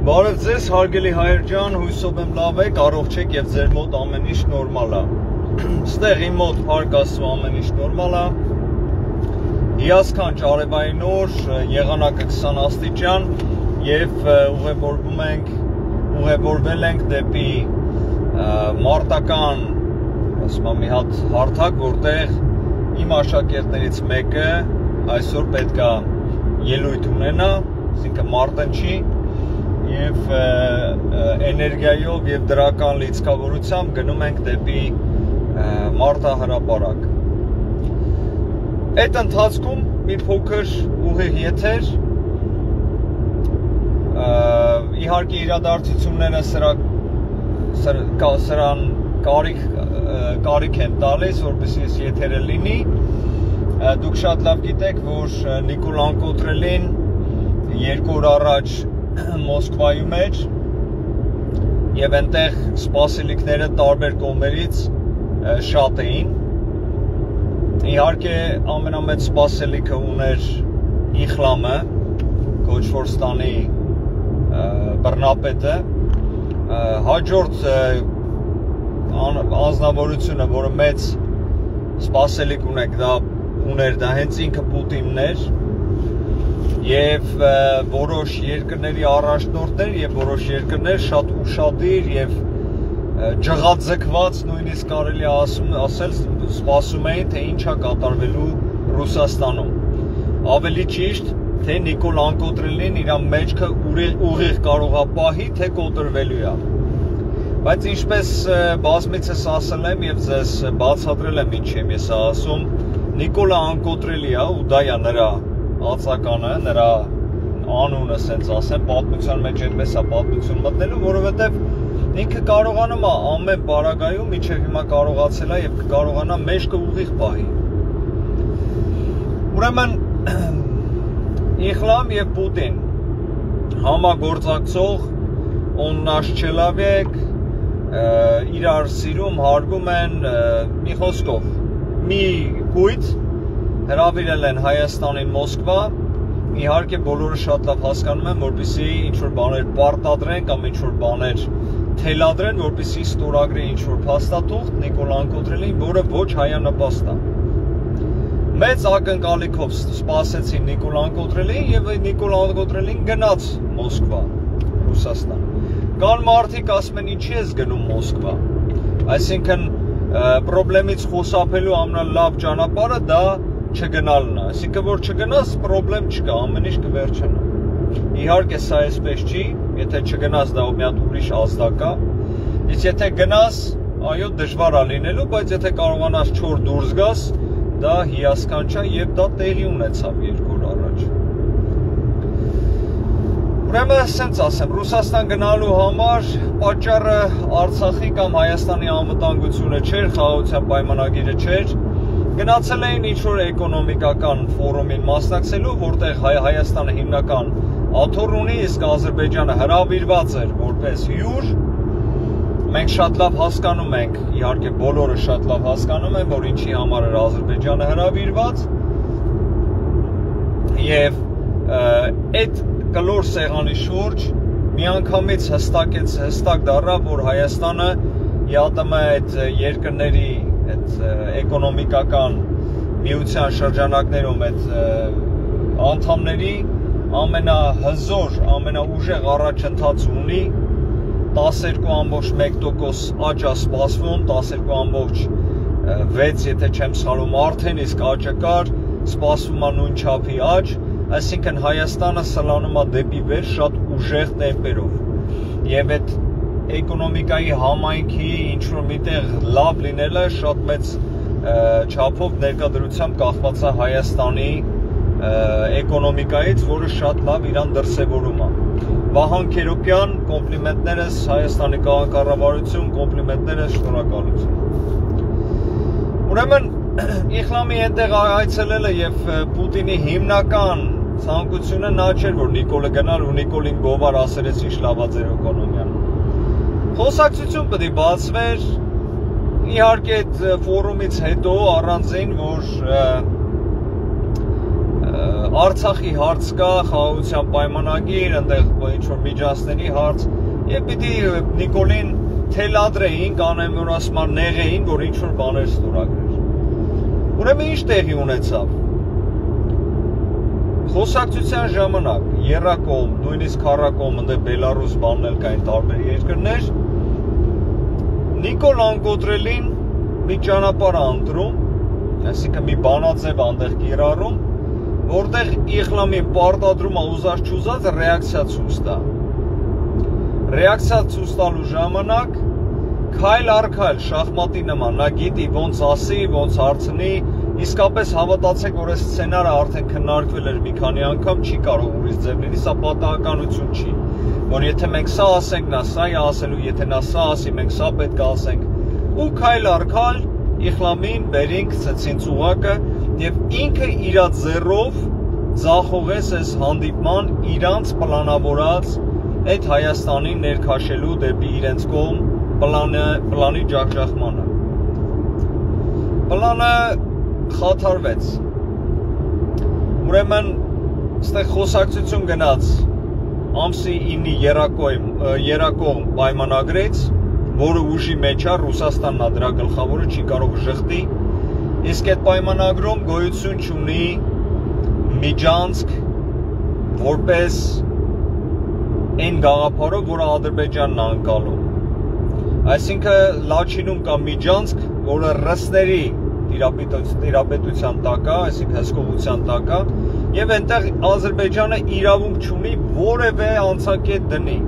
Բարև ձեզ, հարգելի հայեր ջան, հույսով եմ լավ եք, առողջ եք եւ ձեր մոտ ամեն ինչ նորմալ է։ Ստեղ իմ մոտ փառք Աստծո ամեն ինչ նորմալ է։ Հիասքանչ արևային օր, եղանակը 20 աստիճան եւ ուղևորվել ենք դեպի մարտական, ասում եմ, մի հատ հարթակ, որտեղ իմ աշակերտներից մեկը այսօր պետքա ելույթ ունենա, այսինքն մարտնչի և էներգիայով և դրական լիցքավորությամբ գնում ենք դեպի մարտահրապարակ։ Այդ ընթացքում մի փոքր ուղիղ եթեր, իհարկե իրադարձությունները սրան կարիք են տալիս, որպեսզի այս եթերը լինի։ Դուք շատ լավ գիտեք, որ Նիկոլ Անկոտրելին 2 օր առաջ Մոսկվայում էր և այնտեղ սպասելիքները տարբեր կողմերից շատ էին։ Իհարկե ամենամեծ սպասելիքը ուներ Իխլամը, Քոչվորստանի բռնապետը, հաջորդ անձնավորությունը, որը մեծ սպասելիք ուներ, դա հենց ինքը Պուտինն էր, և որոշ երկրների առաջնորդներ և որոշ երկրներ շատ ուշադիր և ջղաձգված նույնիսկ կարելի ասել սպասում էին, թե ինչ է կատարվելու Ռուսաստանում։ Ավելի ճիշտ, թե Նիկոլ Անկոտրելին իր մեջքը ուղիղ կարող է պահի, թե կոտրվելու է։ Բայց ինչպես բազմիցս ասել եմ և ձեզ բացատրել եմ ինչ եմ ես ասում, Նիկոլը Անկոտրելի է ու դա է նրա ածականը, նրա անունը, սենց ասեմ, պատմության մեջ այդպես է պատմություն մտնելու, որովհետև ինքը կարողանում է ամեն պարագայում մինչև հիմա կարողացել է և կկարողանա մեջքը ուղիղ պահի։ Ուրեմն Իխլամ և Պուտին համագործակցող, он наш человек, իրար սիրում, հարգում են, մի խոսքով, մի կույտ հրավիրել են Հայաստանին Մոսկվա, իհարկե բոլորը շատ լավ հասկանում են, որպեսզի ինչ-որ բաներ պարտադրեն կամ ինչ-որ բաներ թելադրեն, որպեսզի ստորագրի ինչ-որ փաստաթուղթ Նիկոլ Անկոտրելին, որը ոչ հայանպաստ է։ Մեծ ակնկալիքով սպասեցին Նիկոլ Անկոտրելին և Նիկոլ Անկոտրելին գնաց Մոսկվա, Ռուսաստան։ Կան մարդիկ ասում են, ինչի ես գնում Մոսկվա, այսինքն պրոբլեմից խուսափելու ամենալավ ճանապարհը դա չգնալն է, այսինքն որ չգնաս պրոբլեմ չկա, ամեն ինչ կվերջանա։ Իհարկե սա այսպես չի, եթե չգնաս դա մի հատ ուրիշ ազդակ է, իսկ եթե գնաս, այո դժվար է լինելու, բայց եթե կարողանաս չոր դուրս գաս, դա հիասքանչ է և դա տեղի ունեցավ 2 օր առաջ։ Ուրեմն ասենց ասեմ, Ռուսաստան գնալու համար պատճառը Արցախի կամ Հայաստանի անվտանգությունը չէր, խաղաղության պայմանագիրը չէր, գնացել էին ինչ-որ էկոնոմիկական ֆորումին մասնակցելու, որտեղ Հայաստանը հիմնական աթոռ ունի, իսկ Ադրբեջանը հրավիրված էր որպես հյուր։ Մենք շատ լավ հասկանում ենք, իհարկե բոլորը շատ լավ հասկանում են, որ ինչի համար էր Ադրբեջանը հրավիրված, և այդ կլոր սեղանի շուրջ միանգամից հստակ դառավ, որ Հայաստանը ԵԱՏՄ այդ երկրների այդ էկոնոմիկական միության շրջանակներում այդ անդամների ամենահզոր, ամենաուժեղ առաջընթաց ունի, 12.1% աճ է սպասվում, 12.6, եթե չեմ սխալվում, արդեն իսկ աճը կար, սպասվում է նույն չափի աճ, այսինքն Հայաստանը սլանում է դեպի վեր շատ ուժեղ տեմպերով և այդ էկոնոմիկայի համայնքի ինչ-որ միտեղ լավ լինելը շատ մեծ չափով ներկայությամբ կախված է Հայաստանի էկոնոմիկայից, որը շատ լավ իրան դրսևորում է։ Վահան Քերոբյան, կոմպլիմենտներս, Հայաստանի կառավարություն, կոմպլիմենտներս, շնորհակալություն։ Ուրեմն Իխլամի այնտեղ այցելելը և Պուտինի հիմնական ցանկությունը նա չէր, որ Նիկոլը գնալ ու Նիկոլին գովար ասերեց ինչ լավ է ձեր էկոնոմիան։ Խոսակցություն պետք է բացվեր, իհարկե այդ ֆորումից հետո առանձին, որ Արցախի հարց կա, խաղաղության պայմանագիր, այնտեղ ինչ-որ միջանցքների հարց, եւ պիտի Նիկոլին թելադրեին, կանեմ որ ասման նեղեին, որ ինչ-որ բաներ ստորագրեր։ Ուրեմն ինչ տեղի ունեցավ։ Խոսակցության ժամանակ Երակոմ, նույնիսկ Քարակոմ, այնտեղ Բելարուս բանն էլ կային տարբեր երկրներ, Նիկոլ Անկոտրելին մի ճանապարհ ընտրում, այսինքն մի բանաձև այնտեղ կիրառում, որտեղ Իխլամին պարտադրում է ուզած չուզած ռեակցիա ցույց տա։ Ռեակցիա ցույց տալու ժամանակ քայլ առ քայլ շախմատի նման նա գիտի ոնց ասի, ոնց հարցնի, իսկապես հավատացեք, որ այս սցենարը արդեն քննարկվել էր մի քանի անգամ, չի կարող ուրիշ ձև լինի, սա պատահականություն չի, որ եթե մենք սա ասենք, նա սա է ասելու, եթե նա սա ասի, մենք սա պետք է ասենք, ու քայլ առ քայլ Իխլամին բերինք ցեցին ծուղակը եւ ինքը իր ձեռով ձախողեց այս հանդիպման իրանց պլանավորած այդ Հայաստանին ներքաշելու դեպի իրենց կողմ պլանի ջախջախմանը։ Պլանը խաթարվեց։ Ուրեմն այստեղ խոսակցություն գնաց ամսի 9-ի Երակոմ պայմանագրից, որը ուժի մեջ է, Ռուսաստանն է դրա գլխավորը, չի կարող ժխտի, իսկ այդ պայմանագրում գոյություն չունի միջանցք որպես այն գաղափարով, որը Ադրբեջանն է անցալում։ Այսինքն Լաչինում կա միջանցք, որը ռսների տիրապետության տակ է, այսինքն հսկողության տակ է, եւ այնտեղ Ադրբեջանը իրավունք չունի որևէ անցակետ դնի։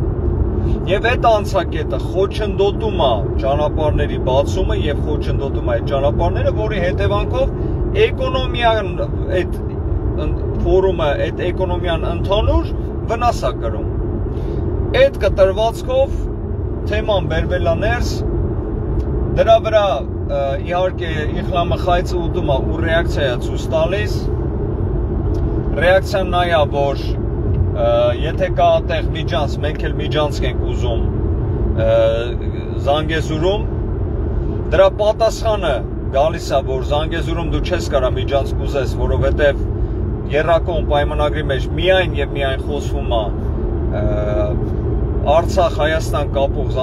Եվ այդ անցակետը խոչընդոտում է ճանապարհների բացումը եւ խոչընդոտում է այդ ճանապարհները, որի հետևանքով էկոնոմիան այդ ֆորումը, այդ էկոնոմիան ընդհանուր վնաս է կրում։ Այդ կտրվածքով թեման բերվել է ներս, դրա վրա իհարկե Իխլամը խայծը ուտում է ու ռեակցիա է ցույց տալիս։ Ռեակցիան նա է, որ եթե կա այդտեղ միջանց, մենք էլ միջանցք ենք ուզում Զանգեզուրում, դրա պատասխանը գալիս է, որ Զանգեզուրում դու չես կարա միջանցք ուզես, որովհետև Երակոմ պայմանագրի մեջ միայն եւ միայն խոսվում է Արցախ-Հայաստան կապող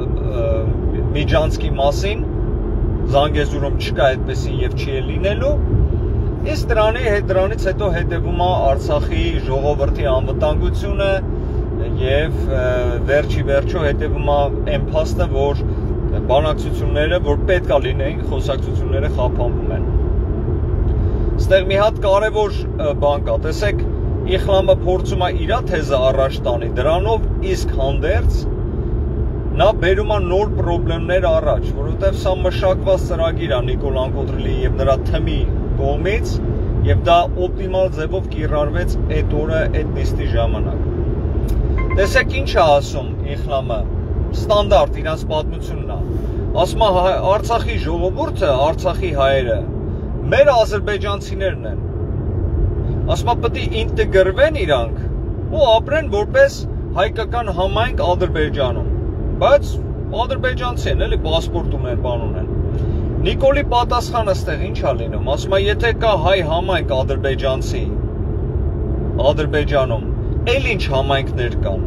միջանցքի մասին, Զանգեզուրում չկա այդպեսին եւ չի էլ լինելու։ Իսկ դրանից հետո հետևում է Արցախի ժողովրդի անվտանգությունը եւ վերջի վերջո հետևում է այն փաստը, որ բանակցությունները, որ պետք է լինեին, խոսակցությունները խափանվում են։ Այստեղ մի հատ կարևոր բան կա, տեսեք, Իխլամը փորձում է իր թեզը առաջ տանի դրանով, իսկ հանդերձ նա բերում է նոր խնդիրներ առաջ, որովհետեւ սա մշակված ծրագիր է Նիկոլ Անկոտրելի եւ նրա թմի կողմից եւ դա օպտիմալ ձևով կիրառվեց այդ օրը այդ նիստի ժամանակ։ Տեսեք ինչ է ասում Իխլամը, ստանդարտ իրանց պատմությունն է։ Ասում է Արցախի ժողովուրդը, Արցախի հայերը մեր ադրբեջանցիներն են։ Ասում է պետք է ինտեգրվեն իրանք ու ապրեն որպես հայկական համայնք Ադրբեջանում։ Բայց ադրբեջանցի են, էլի պասպորտ ունեն, բան ունեն։ Նիկոլի պատասխանը ստեղ ինչ է լինում, ասում է եթե կա հայ համայնք ադրբեջանցի Ադրբեջանում, էլ ինչ համայնքներ կան։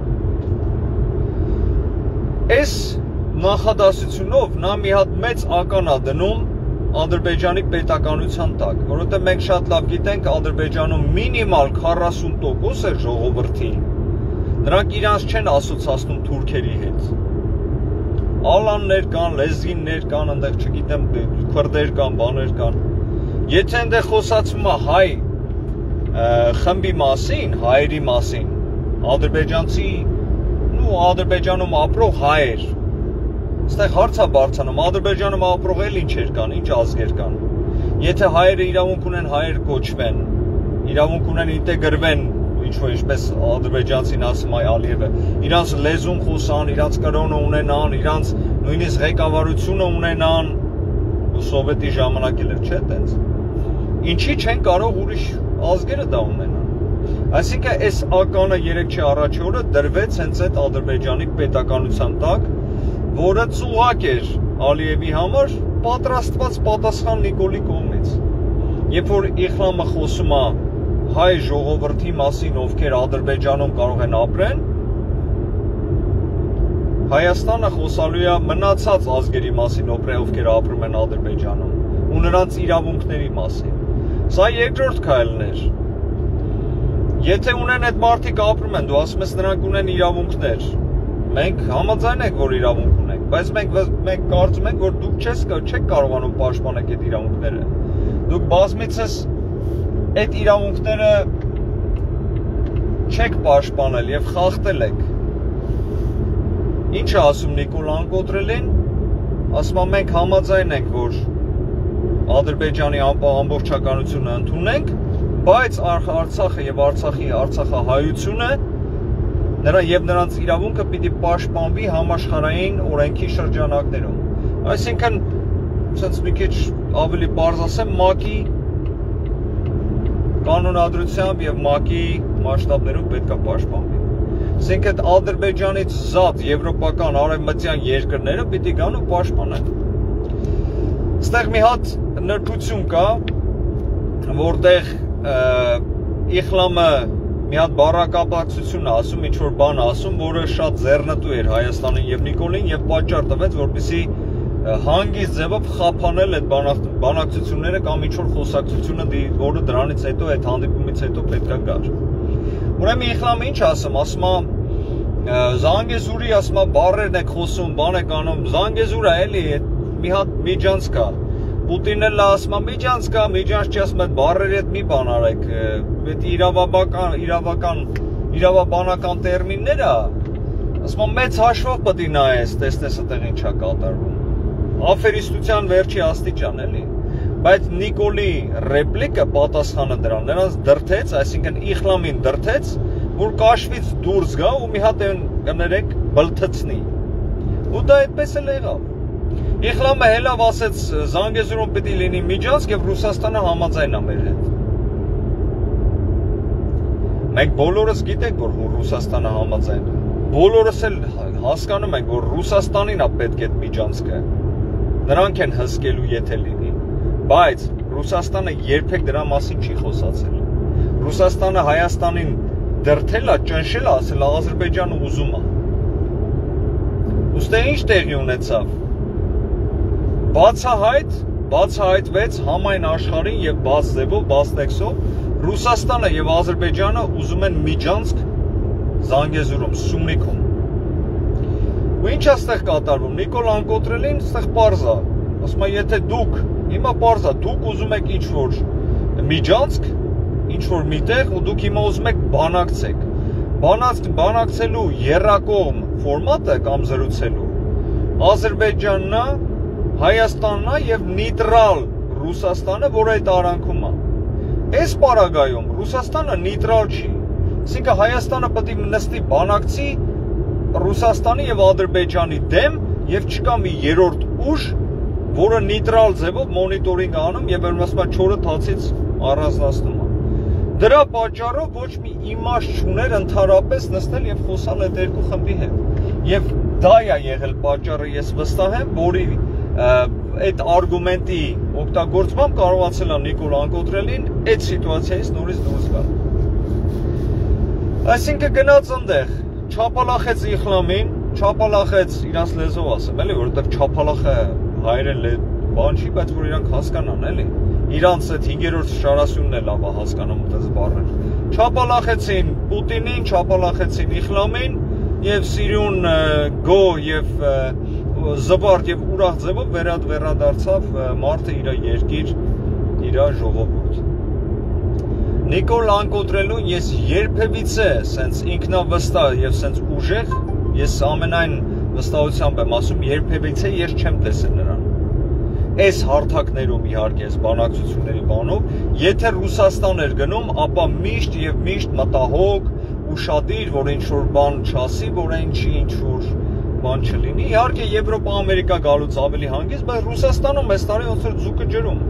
Այս նախադասությունով նա մի հատ մեծ ական է դնում Ադրբեջանի պետականության տակ, որովհետև մենք շատ լավ գիտենք Ադրբեջանում մինիմալ 40% է ժողովրդի, նրանք իրանց չեն ասոցացնում թուրքերի հետ։ Ալաններ կան, լեզգիններ կան, այնտեղ չգիտեմ, քրդեր կան, բաներ կան։ Եթե այնտեղ խոսացվում է հայ խմբի մասին, հայերի մասին, ադրբեջանցի, ու Ադրբեջանում ապրող հայեր, այստեղ հարց է բարձրանում, Ադրբեջանում ապրող էլ ինչեր կան, ինչ ազգեր կան։ Եթե հայերը իրավունք ունեն հայեր կոչվեն, իրավունք ունեն ինտեգրվեն, ինչ-որ ինչպես ադրբեջանցին ասում է Ալիևը, իրանց լեզուն խոսան, իրանց կրոնը ունենան, իրանց նույնիսկ ղեկավարությունը ունենան, ու սովետի ժամանակ էլ չէ տենց։ Ինչի չեն կարող ուրիշ ազգերը դա ունենան։ Այսինքն այս ականը 3-ի առաջի օրը դրվեց հենց այդ Ադրբեջանի պետականության տակ, որը ծուղակ էր Ալիևի համար պատրաստված պատասխան Նիկոլի կողմից։ երբ որ Իխլամը խոսում է հայ ժողովրդի մասին, ովքեր Ադրբեջանում կարող են ապրեն, Հայաստանը խոսալու է մնացած ազգերի մասին, ովքեր ապրում են Ադրբեջանում, ու նրանց իրավունքների մասին։ Սա երկրորդ քայլն էր։ Եթե ունեն այդ մարդիկ ապրում են, դու ասում ես նրանք ունեն իրավունքներ, մենք համաձայն ենք, որ իրավունք ունենք, բայց մենք կարծում ենք, որ դուք չեք կարողանում պաշտպանել այդ իրավունքները։ Դուք բազմիցս այդ իրավունքները չեք պաշտպանել եւ խախտել եք։ Ինչ է ասում Նիկոլան Կոտրելին, ասում է մենք համաձայն ենք, որ Ադրբեջանի ամբողջականությունը ընդունենք, բայց Արցախը եւ Արցախահայությունը եւ նրանց իրավունքը պիտի պաշտպանվի համաշխարհային օրենքի շրջանակներում։ Այսինքն, ցած մի քիչ ավելի բարձ ասեմ, ՄԱԿ-ի կանոնադրությամբ եւ ՄԱԿ-ի մասշտաբներում պետք է պաշտպանվի։ Այսինքն Ադրբեջանից զատ եվրոպական արևմտյան երկրները պիտի գան ու պաշտպանեն։ Այստեղ մի հատ նրբություն կա, որտեղ Իխլամը մի հատ բառակապակցություն է ասում, ինչ-որ բան ասում, որը շատ ձեռնտու էր Հայաստանին եւ Նիկոլին եւ պատճառ տվեց, որպեսզի հանգիստ ձևով խափանել այդ բանակցությունները կամ ինչ-որ խոսակցությունը, որը դրանից հետո, այդ հանդիպումից հետո պետք է գար։ Ուրեմն Իխլամը ինչ ասում է Զանգեզուրի, ասում է բառերն եք խոսում, բան եք անում, Զանգեզուրը էլի մի հատ միջանց կա։ Պուտինն էլ ասում է միջանց կա, միջանց չի ասում այդ բառերի հետ մի բան արեք, այդ իրավաբանական տերմինները, ասում է մեծ հաշվով պետք է նայես, տեսնես այդտեղ ինչ է կատարվում։ Աֆերիստության վերջի աստիճան էլի, բայց Նիկոլի ռեպլիկը պատասխանը դրան, նրանց դրթեց, այսինքն Իխլամին դրթեց, որ կաշվից դուրս գա ու մի հատ կներեք բլթցնի։ Ու դա այդպես էլ եղավ։ Իխլամը հելավ ասեց Զանգեզուրում պիտի լինի միջանցք եւ Ռուսաստանը համաձայն է մեր հետ։ Մենք բոլորս գիտենք, որ Ռուսաստանը համաձայն է։ Բոլորս էլ հասկանում ենք, որ Ռուսաստանին է պետք այդ միջանցքը։ Նրանք են հսկելու, եթե լինի, բայց Ռուսաստանը երբեք դրա մասին չի խոսացել։ Ռուսաստանը Հայաստանին դրթել է, ճնշել է, ասել Ադրբեջանը ուզում է։ Ուստի ինչ տեղի ունեցավ։ Բացահայտվեց համայն աշխարհին եւ բաց ձևով, բաց տեքստով Ռուսաստանը եւ Ադրբեջանը ուզում են միջանցք Զանգեզուրում, Սյունիքում։ Ու ինչ է ստեղ կատարվում, Նիկոլան Կոտրելին ստեղ պարզ է, ասում է եթե դուք, հիմա պարզ է, դուք ուզում եք ինչ-որ միջանցք, ինչ-որ միտեղ ու դուք հիմա ուզում եք բանակցեք, բանակցելու եռակողմ ֆորմատը կամ զրուցելու, Ադրբեջանն է, Հայաստանն է եւ նեյտրալ Ռուսաստանը, որ այդ արանքում է։ Այս պարագայում Ռուսաստանը նեյտրալ չի, այսինքն Հայաստանը պետք է նստի բանակցի Ռուսաստանի եւ Ադրբեջանի դեմ եւ չկա մի երրորդ ուժ, որը նեյտրալ ձևով մոնիտորինգ անում եւ ասում է չորը թացից առանձնացնում է։ Դրա պատճառով ոչ մի իմաստ չուներ ընդհանրապես նստել եւ խոսալ այդ երկու խմբի հետ։ Եվ դա է եղել պատճառը, ես վստահ եմ, որի այդ արգումենտի օգտագործմամբ կարողացել է Նիկոլան Կոտրելին այդ սիտուացիայից նորից դուրս գալ։ Այսինքն գնաց այնտեղ, չափալախեց Իխլամին, չափալախեց իրանց լեզվով ասեմ, էլի, որովհետև չափալախը հայերեն բան չի, բայց որ իրանք հասկանան, էլի։ Իրանց այդ 5-րդ շարասյունն էլ լավ է հասկանում այդպես բառեր։ Չափալախեցին Պուտինին, չափալախեցին Իխլամին եւ Սիրուն գո եւ զվարթ եւ ուրախ ձևով վերադարձավ մարդը իր երկիր, իր ժողովուրդ։ Նիկոլան Կոտրելուն ես երբևիցե սենց ինքնավստահ եւ սենց ուժեղ, ես ամենայն վստահությամբ եմ ասում, երբևիցե ես չեմ տեսել նրան։ Այս հարթակներում իհարկե այս բանակցությունների բանով, եթե Ռուսաստան էր գնում, ապա միշտ եւ միշտ մտահոգ, ուշադիր, որ ինչ-որ բան չասի, որ ինչի ինչ-որ բան չլինի։ Իհարկե Եվրոպա, Ամերիկա գալուց ավելի հանգիստ, բայց Ռուսաստանում այս տարի ոնց որ ձուկը ջրում։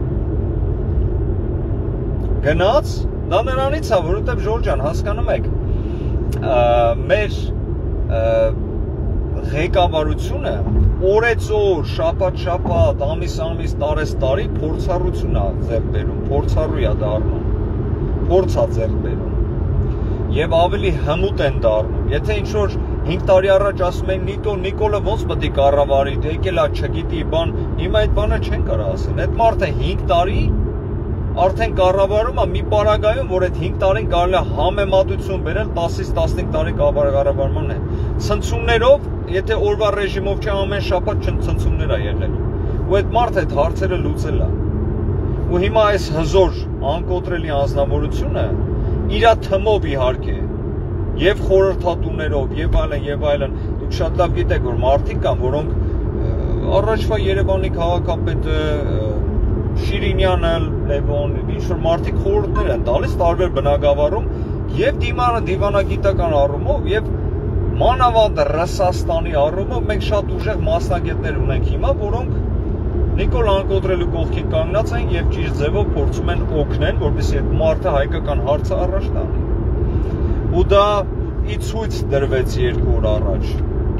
Գնաց, դա նրանից է, որովհետև Ժորժ ջան, հասկանում եք, մեր ղեկավարությունը օրեցօր, շաբաթ, ամիս, տարի փորձառություն է ձեռք բերում, փորձառու է դառնում, փորձ է ձեռք բերում եւ ավելի հմուտ են դառնում։ Եթե ինչ-որ 5 տարի առաջ ասում են Նիկոլը ոնց պետք է կառավարի, եկել է չգիտի բան, հիմա այդ բանը չեն կարող ասել։ Այդ մարդը 5 տարի արդեն կառավարում է մի պարագայում, որ այդ 5 տարին կարելի է համեմատություն բերել 10-ից 15 տարի կառավարման հետ։ Ցնցումներով, եթե օրվա ռեժիմով չէ ամեն շաբաթ ցնցումներ է եղել։ Ու այդ մարդը այդ հարցերը լուծել է։ Ու հիմա այս հզոր անկոտրելի անձնավորությունը իր թմով իհարկե եւ խորհրդատուներով եւ այլն, դուք շատ լավ գիտեք, որ մարդիկ կան, որոնք առաջվա Երևանի քաղաքապետը Շիրինյանը, Լևոն, ինչ-որ մարդիկ խորհուրդներ են տալիս տարբեր բնակավարում եւ դիվանագիտական առումով եւ մանավանդ Ռուսաստանի առումով մենք շատ ուժեղ մասնագետներ ունենք հիմա, որոնք Նիկոլ անկոտրելու կողքին կանգնած են եւ ճիշտ ձևով փորձում են օգնել, որպեսզի այդ մարդը հայկական հարցը առաջ տանի։ Ու դա ի ցույց դրվեց 2 օր առաջ։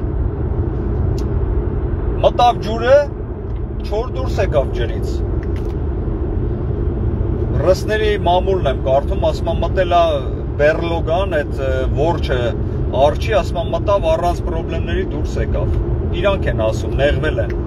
Մտավ ջուրը, չոր դուրս եկավ ջրից։ Ռուսների մամուլն եմ կարդում, ասում եմ մտել է Բերլոգան, այդ որջը արջի, ասում եմ մտավ առանց պրոբլեմների դուրս եկավ։ Իրանք են ասում, նեղվել են։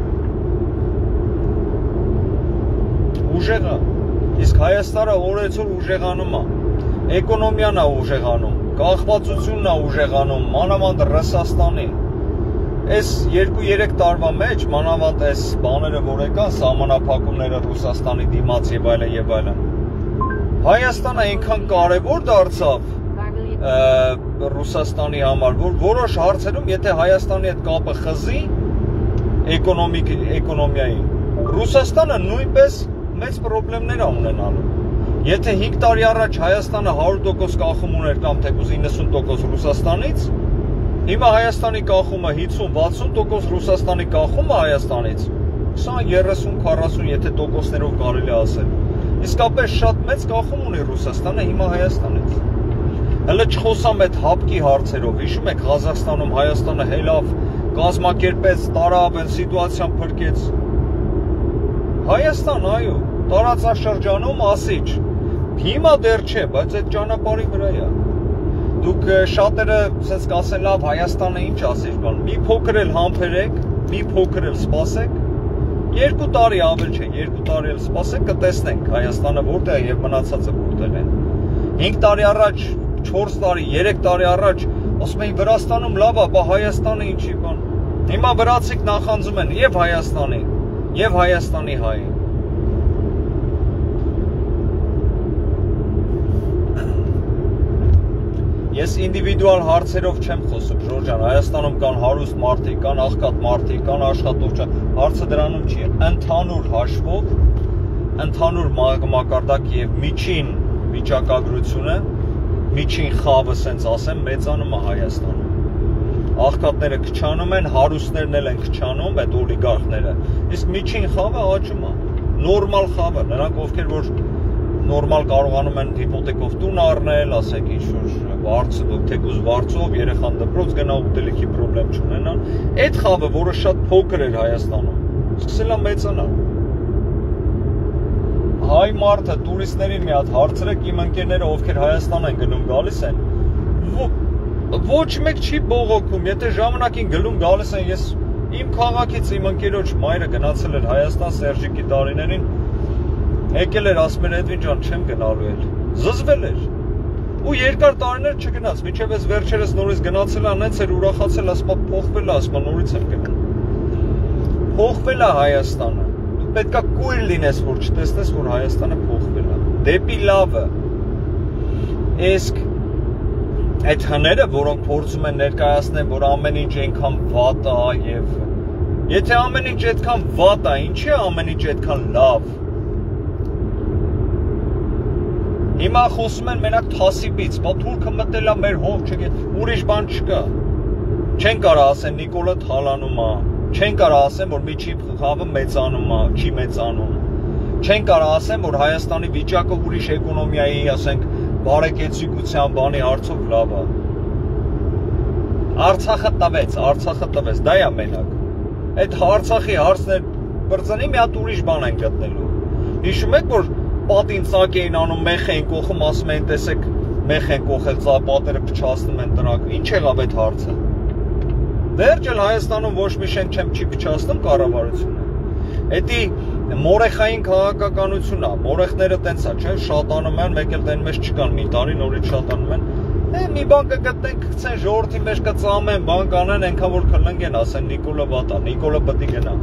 Ուժեղ է։ Իսկ Հայաստանը օրեցօր ուժեղանում է։ Էկոնոմիան է ուժեղանում, կախվածությունն է ուժեղանում, մանավանդ Ռուսաստանի։ Այս 2-3 տարվա մեջ մանավանդ այս բաները, որ եկան, սահմանափակումները Ռուսաստանի դիմաց եւ այլն։ Հայաստանը այնքան կարևոր դարձավ Ռուսաստանի համար, որ որոշ հարցերում, եթե Հայաստանի հետ կապը խզի էկոնոմիայի, Ռուսաստանը նույնպես մեծ պրոբլեմներ է ունենալու։ Եթե 5 տարի առաջ Հայաստանը 100% կախում ուներ կամ թեկուզ 90% Ռուսաստանից, հիմա Հայաստանի կախումը 50-60% Ռուսաստանի կախումը Հայաստանից 20-30-40 եթե տոկոսներով կարելի ասել։ Իսկապես շատ մեծ կախում ունի Ռուսաստանը հիմա Հայաստանից։ Հələ չխոսամ այդ հապկի հարցերով, հիշում եք Ղազախստանում Հայաստանը հելավ, կազմակերպեց, տարավ, այն սիտուացիան փրկեց։ Հայաստան, այո, տարածաշրջանում ասիչ։ Հիմա դեռ չէ, բայց այդ ճանապարհի վրա է։ Դուք շատերը ասես կասեն լավ Հայաստանը ինչ ասիչ բան։ Մի փոքր էլ համբերեք, մի փոքր էլ սպասեք։ 2 տարի ավել չէ, 2 տարի էլ սպասեք, կտեսնենք Հայաստանը որտեղ է եւ մնացածը որտեղ են։ 5 տարի առաջ, 4 տարի, 3 տարի առաջ ասում էին Վրաստանում լավ է, բա Հայաստանը ինչի բան։ Հիմա վրացիք նախանձում են եւ Հայաստանին, եւ Հայաստանի հային։ Ես ինդիվիդուալ հարցերով չեմ խոսում, Ժորժ ջան, Հայաստանում կան հարուստ մարդիկ, կան աղքատ մարդիկ, կան աշխատող, հարցը դրանում չի, ընդհանուր հաշվով, ընդհանուր մակարդակի եւ միջին վիճակագրությունը, միջին խավը սենց ասեմ, մեծանում է Հայաստանում։ Աղքատները քչանում են, հարուստներն էլ են քչանում, այդ օլիգարխները, իսկ միջին խավը աճում է, նորմալ խավը, նրանք ովքեր որ նորմալ կարողանում են հիպոթեկով տուն առնել, ասենք ինչ-որ վարձ, թեկուզ վարձով, երեխան դպրոց գնա ուտելիքի պրոբլեմ չունենան, այդ խավը, որը շատ փոքր էր Հայաստանում, սկսել է մեծանալ։ Հայ մարդը, տուրիստներին մի հատ հարցրեք, իմ ընկերները, ովքեր Հայաստան են գնում գալիս են, ոչ մեկ չի բողոքում, եթե ժամանակին գլում գալիս են, ես իմ քաղաքից իմ ընկերոջ մայրը գնացել էր Հայաստան Սերժիկի տարիներին, եկել էր ասում էր Էդվին ջան, չեմ գնալու էլ, զզվել էր, ու երկար տարիներ չգնաց, մինչև այս վերջերս նորից գնացել է, նենց էր ուրախացել, ասма փոխվել է, ասма նորից եմ գնում, փոխվել է Հայաստանը, դու պետք է կույր լինես, որ չտեսնես, որ Հայաստանը փոխվել է, դեպի լավը, իսկ այդ հները, որոնք փորձում են ներկայացնել, որ ամեն ինչ այնքան վատ է եւ եթե ամեն ինչ այդքան վատ է, ինչի է ամեն ինչ այդքան լավ։ Հիմա խոսում են մենակ թասիբից, բա թուրքը մտել է մեր հող, ուրիշ բան չկա։ Չեն կարող ասեն Նիկոլը թալանում է, չեն կարող ասեն, որ միջին խավը մեծանում է, չի մեծանում։ Չեն կարող ասեն, որ Հայաստանի վիճակը ուրիշ էկոնոմիայի, ասենք, բարեկեցիկության բանի հարցով լավ է։ Արցախը տվեց, դա է մենակ։ Այդ Արցախի հարցներ բրծնի մի հատ ուրիշ բան են գտնելու։ Հիշում եք, որ պատին ծակ էին անում, մեխ էին կողում, ասում էին, տեսեք, մեխ են կողել, պատերը փչացնում են տրակը։ Ինչ եղավ այդ հարցը։ Վերջ էլ Հայաստանում ոչ մի շենք չի փչացնում կառավարությունը։ Էդի մորեխային քաղաքականությունն է, մորեխները տենց է, չէ՞, շատանում են, մեկ էլ դեն մեջ չկան, մի տարի նորից շատանում են։ Մի բան կգտնեն, կգցեն ժողովրդի մեջ կծամեն, բան կանեն, այնքան որ կլնգեն, ասեն Նիկոլը վատ է, Նիկոլը պետք է գնա։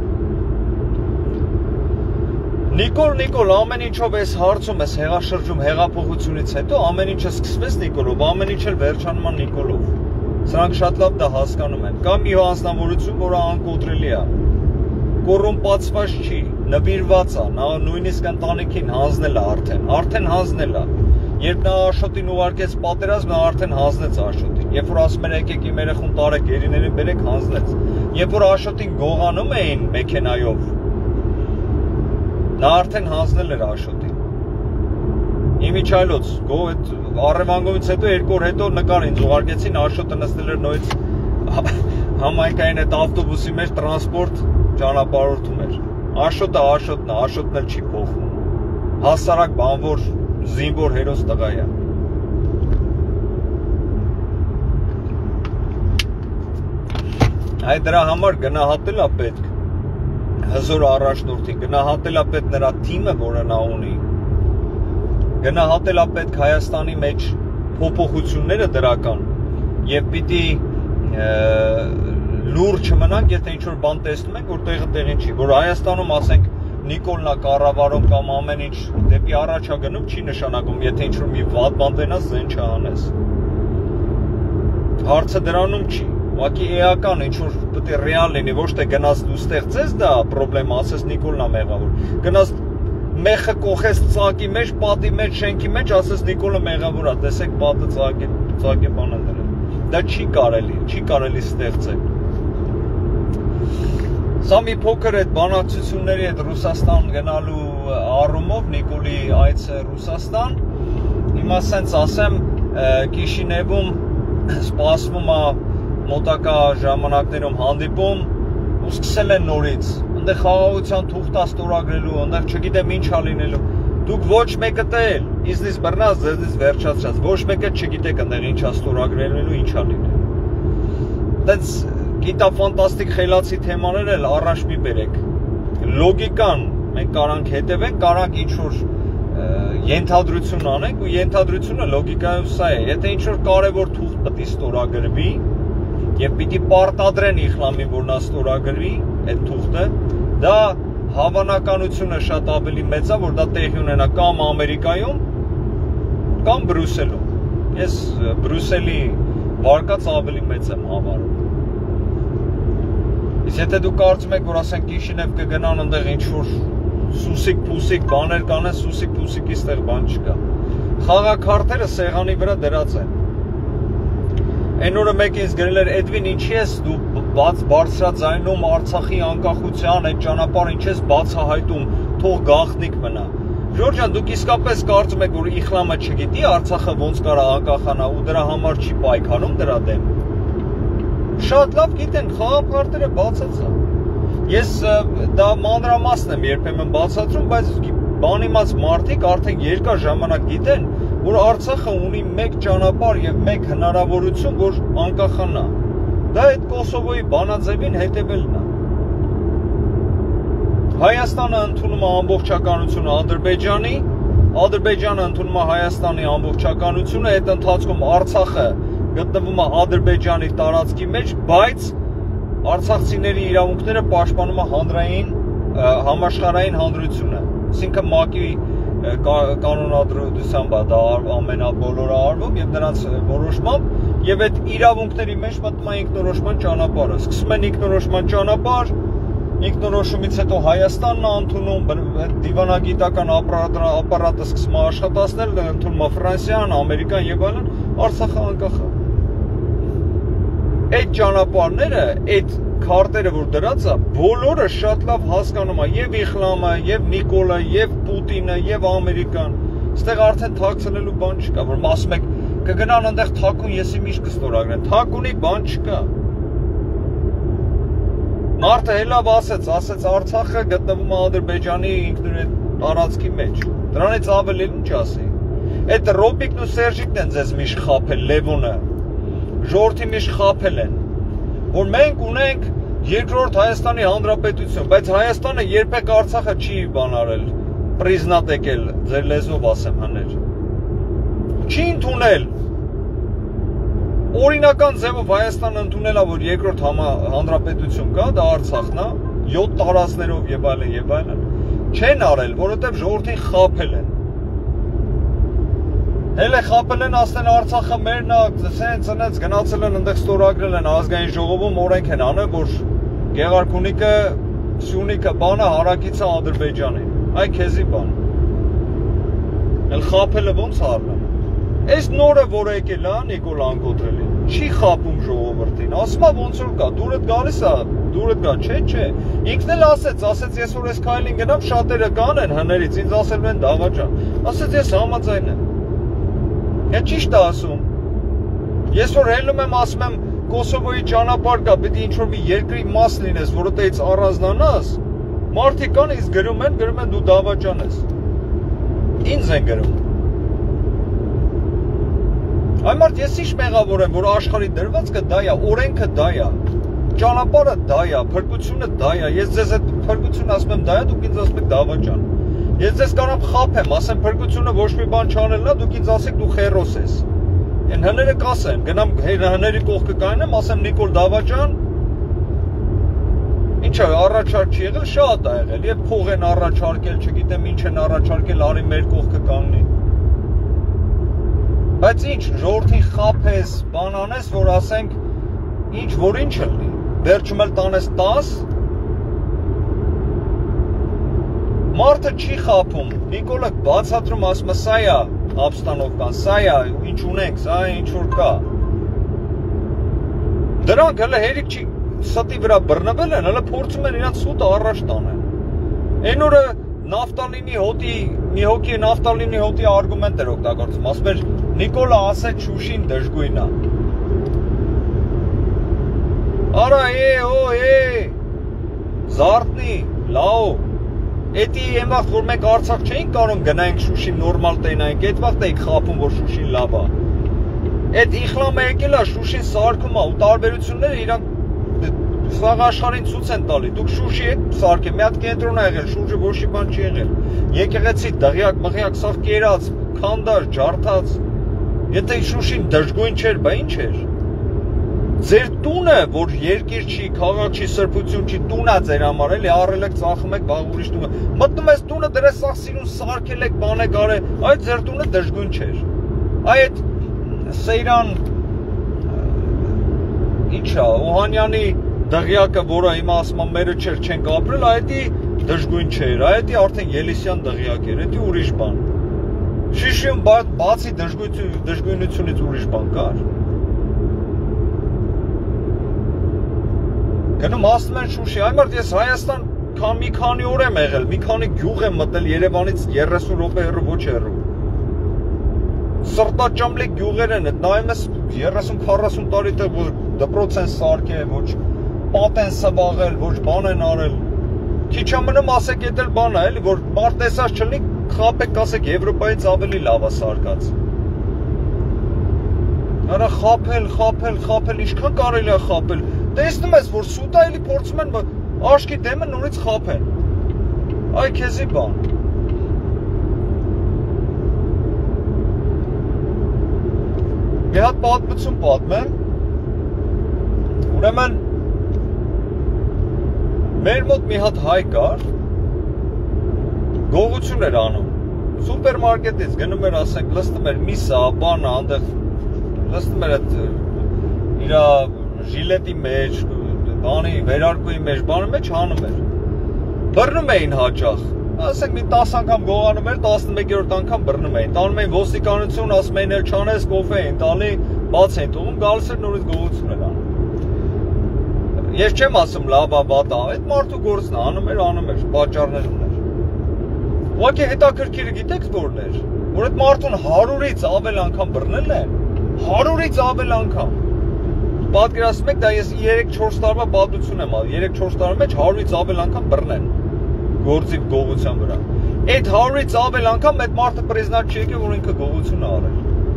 Նիկոլ, ամեն ինչով էս հարցում, էս հեղաշրջում, հեղափոխությունից հետո ամեն ինչը սկսվեց Նիկոլով, ամեն ինչ էլ վերջանում է Նիկոլով։ Սրանք շատ լավ դա հասկանում են։ Կա մի անձնավորություն, որը անկոտրելի է։ Կոռումպացված չի, նվիրված է, նա նույնիսկ ընտանիքին հանձնել է արդեն հանձնել է։ Երբ նա Աշոտին ուղարկեց պատերազմ, նա արդեն հանձնեց Աշոտին։ Երբ որ ասում էր եկեք իմ երեխուն տարեք, գերիներին բերեք, հանձնեց։ Երբ որ Աշոտին գողանում էին մեքենայով, նա արդեն հանձնել էր Աշոտին։ Իմիջայլոց, այդ առևանգումից հետո 2 օր հետո նկար ինձ ուղարկեցին, Աշոտը նստել էր նույնից համայնքային այդ ավտոբուսի մեջ տրանսպորտ ճանապարհորդում էր։ Աշոտը Աշոտն է, Աշոտն էլ չի փոխվում։ Հասարակ բանվոր զինվոր հերոս տղա է։ Այդ դրա համար գնահատել է պետք հզոր առաջնորդին, գնահատել է պետք նրա թիմը, որը նա ունի։ Գնահատել է պետք Հայաստանի մեջ փոփոխությունները դրական եւ պիտի լուրջ չմնանք, եթե ինչ-որ բան տեսնում ենք, որ տեղը տեղին չի, որ Հայաստանում ասենք Նիկոլն է կառավարում կամ ամեն ինչ դեպի առաջ է գնում, չի նշանակում, եթե ինչ-որ մի վատ բան տենաս, զեն չանես։ Հարցը դրանում չի, ուղղակի էական ինչ-որ պետք է ռեալ լինի, ոչ թե գնաս դու ստեղծես դա պրոբլեմ, ասես Նիկոլն է մեղավոր։ Գնաս մեխը կողես ծակի մեջ, պատի մեջ, շենքի մեջ, ասես Նիկոլը մեղավոր է, տեսեք պատը ծակի բան են դրել։ Դա չի կարելի ստեղծել։ Սա մի փոքր այդ բանակցությունների այդ Ռուսաստան գնալու առումով Նիկոլի այցը Ռուսաստան, հիմա սենց ասեմ, Կիշինևում սպասվում է մոտակա ժամանակներում հանդիպում ու սկսել են նորից, այնտեղ խաղաղության թուղթ է ստորագրելու, այնտեղ չգիտեմ ինչ է լինելու, դուք ոչ մեկը էլ, իզնից բռնած, ձեզնից վերջացրած, ոչ մեկը չգիտեք այնտեղ ինչ է ստորագրելու, ինչ է լինելու։ Դենց գիտաֆանտաստիկ խելացի թեմաներ էլ առաջ մի բերեք։ Լոգիկան մենք կարանք հետևենք, կարանք ինչ-որ ենթադրություն անենք ու ենթադրությունը լոգիկայով սա է։ Եթե ինչ-որ կարևոր թուղթ պետք է ստորագրվի եւ պիտի պարտադրեն իխլամին, որ նա ստորագրվի այդ թուղթը, դա հավանականությունը շատ ավելի մեծ է, որ դա տեղի ունենա կամ Ամերիկայում, կամ Բրյուսելում։ Ես Բրյուսելի վարկած ավելի մեծ եմ համարում։ Եթե դու կարծում եք, որ ասենք Կիշինև կգնան այնտեղ ինչ-որ սուսիկ-փուսիկ բաներ կանեն, սուսիկ-փուսիկի ստեղ բան չկա։ Խաղաքարտերը սեղանի վրա դրած են։ Այն օրը մեկը ինձ գրել էր, Էդվին, ինչի ես դու բարձրաձայնում Արցախի անկախության այդ ճանապարհը ինչ ես բացահայտում, թող գաղտնիք մնա։ Ժորժ ջան, դուք իսկապես կարծում եք, որ Իխլամը չգիտի Արցախը ոնց կարա անկախանա ու դրա համար չի պայքարում դրա դեմ։ Շատ լավ գիտեն, խաղաքարտերը բացած է։ Ես դա մանրամասն եմ երբեմն բացատրում, բայց բանիմաց մարդիկ արդեն երկար ժամանակ գիտեն, որ Արցախը ունի մեկ ճանապարհ եւ մեկ հնարավորություն, որ անկախանա։ Դա այդ Կոսովոյի բանաձևին հետևելն է։ Հայաստանը ընդունում է ամբողջականությունը Ադրբեջանի, Ադրբեջանը ընդունում է Հայաստանի ամբողջականությունը, այդ ընթացքում Արցախը գտնվում է Ադրբեջանի տարածքի մեջ, բայց արցախցիների իրավունքները պաշտպանում է հանրային համաշխարհային հանրությունը, այսինքն ՄԱԿ-ի կանոնադրությամբ դա ամենաբոլորը արվում եւ նրանց որոշմամբ եւ այդ իրավունքների մեջ մտնում է ինքնորոշման ճանապարհը։ Սկսում են ինքնորոշման ճանապարհ, ինքնորոշումից հետո Հայաստանն է ընդունում, դիվանագիտական ապարատը սկսում է աշխատացնել, ընդունում է Ֆրանսիան, Ամերիկան եւ այլն, Արցախը անկախ է։ Այդ ճանապարհները, այդ քարտերը, որ դրած է, բոլորը շատ լավ հասկանում է եւ Իխլամը, եւ Նիկոլը, եւ Պուտինը, եւ Ամերիկան։ Այստեղ արդեն թաքցնելու բան չկա, որ ասում եք կգնան այնտեղ թաքուն եսի միշտ կստորագրեն։ Թաքունի բան չկա։ Մարդը հելավ ասեց Արցախը գտնվում է Ադրբեջանի ինքնուրույն տարածքի մեջ։ Դրանից ավելի ինչ ասի։ Այդ Ռոբիկն ու Սերժիկն են ձեզ միշտ խաբել, Լևոնը, ժողովրդի միշտ խաբել են, որ մենք ունենք երկրորդ Հայաստանի Հանրապետություն, բայց Հայաստանը երբեք Արցախը չի բան արել, պրիզնատ եկել, ձեր լեզվով ասեմ հներ։ Չի ընդունել։ Օրինական ձևով Հայաստանը ընդունել է, որ երկրորդ հանրապետություն կա, դա Արցախն է, 7 տարածներով եւ այլն, չեն արել, որովհետեւ ժողովրդին խաբել են։ Հələ խաբել են, ասեն Արցախը մերն է, սենց գնացել են, ընդեղ ստորագրել են ազգային ժողովում, օրենք են անել, որ Գեղարքունիքը, Սյունիքը բանը հարակից է Ադրբեջանին։ Այ քեզի բան։ Էլ խաբելը ոնց արնա։ Այս նորը, որ եկել է Նիկոլ Անկոտրելին, չի խաբում ժողովրդին, ասում է ոնց որ կա, դուրդ գալիս է, դուրդ գա, չէ։ Ինքն էլ ասեց, ես որ այս քայլին գնամ, շատերը կանեն հներից, ինձ ասել են Դավաճան, ասեց ես համաձայն եմ։ Ես ճիշտ ասում։ Ես որ հելնում եմ, ասում եմ Կոսովոյի ճանապարհ կա, պետք է ինչ-որ մի երկրի մաս լինես, որովհետեւ առանձնանաս, մարդիկ կան, իսկ գրում են դու Դավաճան ես։ Ինձ են գրում։ Այ մարդ ես ինչ մեղավոր եմ, որ աշխարհի դրվածքը դա է, օրենքը դա է, ճանապարհը դա է, փրկությունը դա է։ Ես ձեզ այդ փրկությունը ասում եմ դա է, դուք ինձ ասում եք Դավաճան։ Ես ձեզ կարամ խաբեմ, ասեմ փրկությունը ոչ մի բան չանելն է, դուք ինձ ասեք դու խերոս ես։ Այն հները կասեն, գնամ հների կողքը կանեմ, ասեմ Նիկոլ Դավաճան։ Ինչ է, առաջարկ չի եղել, շատ է եղել, եւ փող են առաջարկել, չգիտեմ ինչ են առաջարկել, արի մեր կողքը կանգնի։ Բայց ինչ, ժողովրդին խաբես, բան անես, որ ասենք ինչ որ ինչ լինի, վերջում էլ տանես 10։ Մարդը չի խաբում, Նիկոլը բացատրում ասում է սա է ապստանովկան, սա է ինչ ունենք, սա է ինչ որ կա։ Դրանք հələ հերիք չի ստի վրա բռնվել են, հələ փորձում են իրանց սուտը առաջ տանեն։ Այն օրը նավտալինի հոտի, մի հոգի նավտալինի հոտի արգումենտ էր օգտագործում, ասում էր Նիկոլը ասեց Շուշին դժգույն է։ Արա զարթնի, լավ։ Էդի այն վաղտ, որ մենք Արցախ չէինք կարող գնայինք Շուշին նորմալ տենայինք, այդ վաղտ էինք խաբում, որ Շուշին լավ է։ Այդ իխլամը եկել է, Շուշին սարքում է ու տարբերությունները իրանք սաղ աշխարհին ցույց են տալի։ Դուք Շուշի եք սարքել, մի հատ կենտրոն է եղել, շուրջը ոչ մի բան չի եղել։ Եկեղեցի դղյակ, մղյակ, սաղ կերած, քանդար, ջարդած։ Եթե Շուշին դժգույն չէր, բա ինչ էր։ Ձեր տունը, որ երկիր չի, քաղաք չի, սրբություն չի, տուն է ձեր համար, էլի առել եք, ծախում եք, բաղ ուրիշ տունը։ Մտնում ես տունը, դրես սաղ սիրուն սարքել եք, բան եք արել, այդ ձեր տունը դժգույն չէր։ Այդ Սեյրան ինչ է, Օհանյանի դղյակը, որը հիմա ասում եմ մերը չէր չենք ապրել, այդի դժգույն չէր, այդի արդեն Ելիսյան դղյակ էր, այդի ուրիշ բան։ Շիշիում բացի դժգույնությունից ուրիշ բան կար։ Գնում ասում են Շուշի, այ մարդ ես Հայաստան մի քանի օր եմ եղել, մի քանի գյուղ եմ մտել Երևանից 30 րոպե հեռու ոչ հեռու։ Սրտաճամլիկ գյուղեր են, նայում ես 30-40 տարի դպրոց են սարքել, ոչ պատ են սվաղել, ոչ բան են արել։ Քիչ ամնում ասեք էդ էլ բան է, էլի, որ մարդ տեսած չլինի, խաբեք, ասեք Եվրոպայից ավելի լավ է սարկած։ Արա խաբել, ինչքան կարելի է խաբել։ Տեսնում ես, որ սուտ է, էլի փորձում են աշկի դեմը նորից խաբեն։ Այ քեզի բան։ Մի հատ պատմություն պատմեմ։ Ուրեմն մեր մոտ մի հատ հայ կար, գողություն էր անում, սուպերմարկետից գնում էր, ասենք, լստում էր միսա, բանը, անդեղ, լստում էր իրա ժիլետի մեջ, բանի, վերարկուի մեջ, բանը մեջ հանում էր, բռնում էին հաճախ, ասենք, մի 10 անգամ գողանում էր, 11-րդ անգամ բռնում էին, տանում էին ոստիկանություն, ասում էին էլ չանես, կոֆե էին տալի, բաց էին տողում, գալիս էր նորից գողություն էր անում։ Ես չեմ ասում լավ վատ է, այդ մարդու գործն է, անում էր, պատճառներ ուներ։ Ուղղակի հետաքրքիրը գիտեք որն էր, որ այդ մարդուն 100-ից ավել անգամ բռնել են, 100-ից ավել անգամ։ պատկերացնում եք, դա ես 3-4 տարվա պատմություն եմ ալի, 3-4 տարվա մեջ 100-ից ավել անգամ բռնեն գործիվ գողության վրա։ Այդ 100-ից ավել անգամ այդ մարդը պրիզնատ չի եկել, որ ինքը գողություն է արել։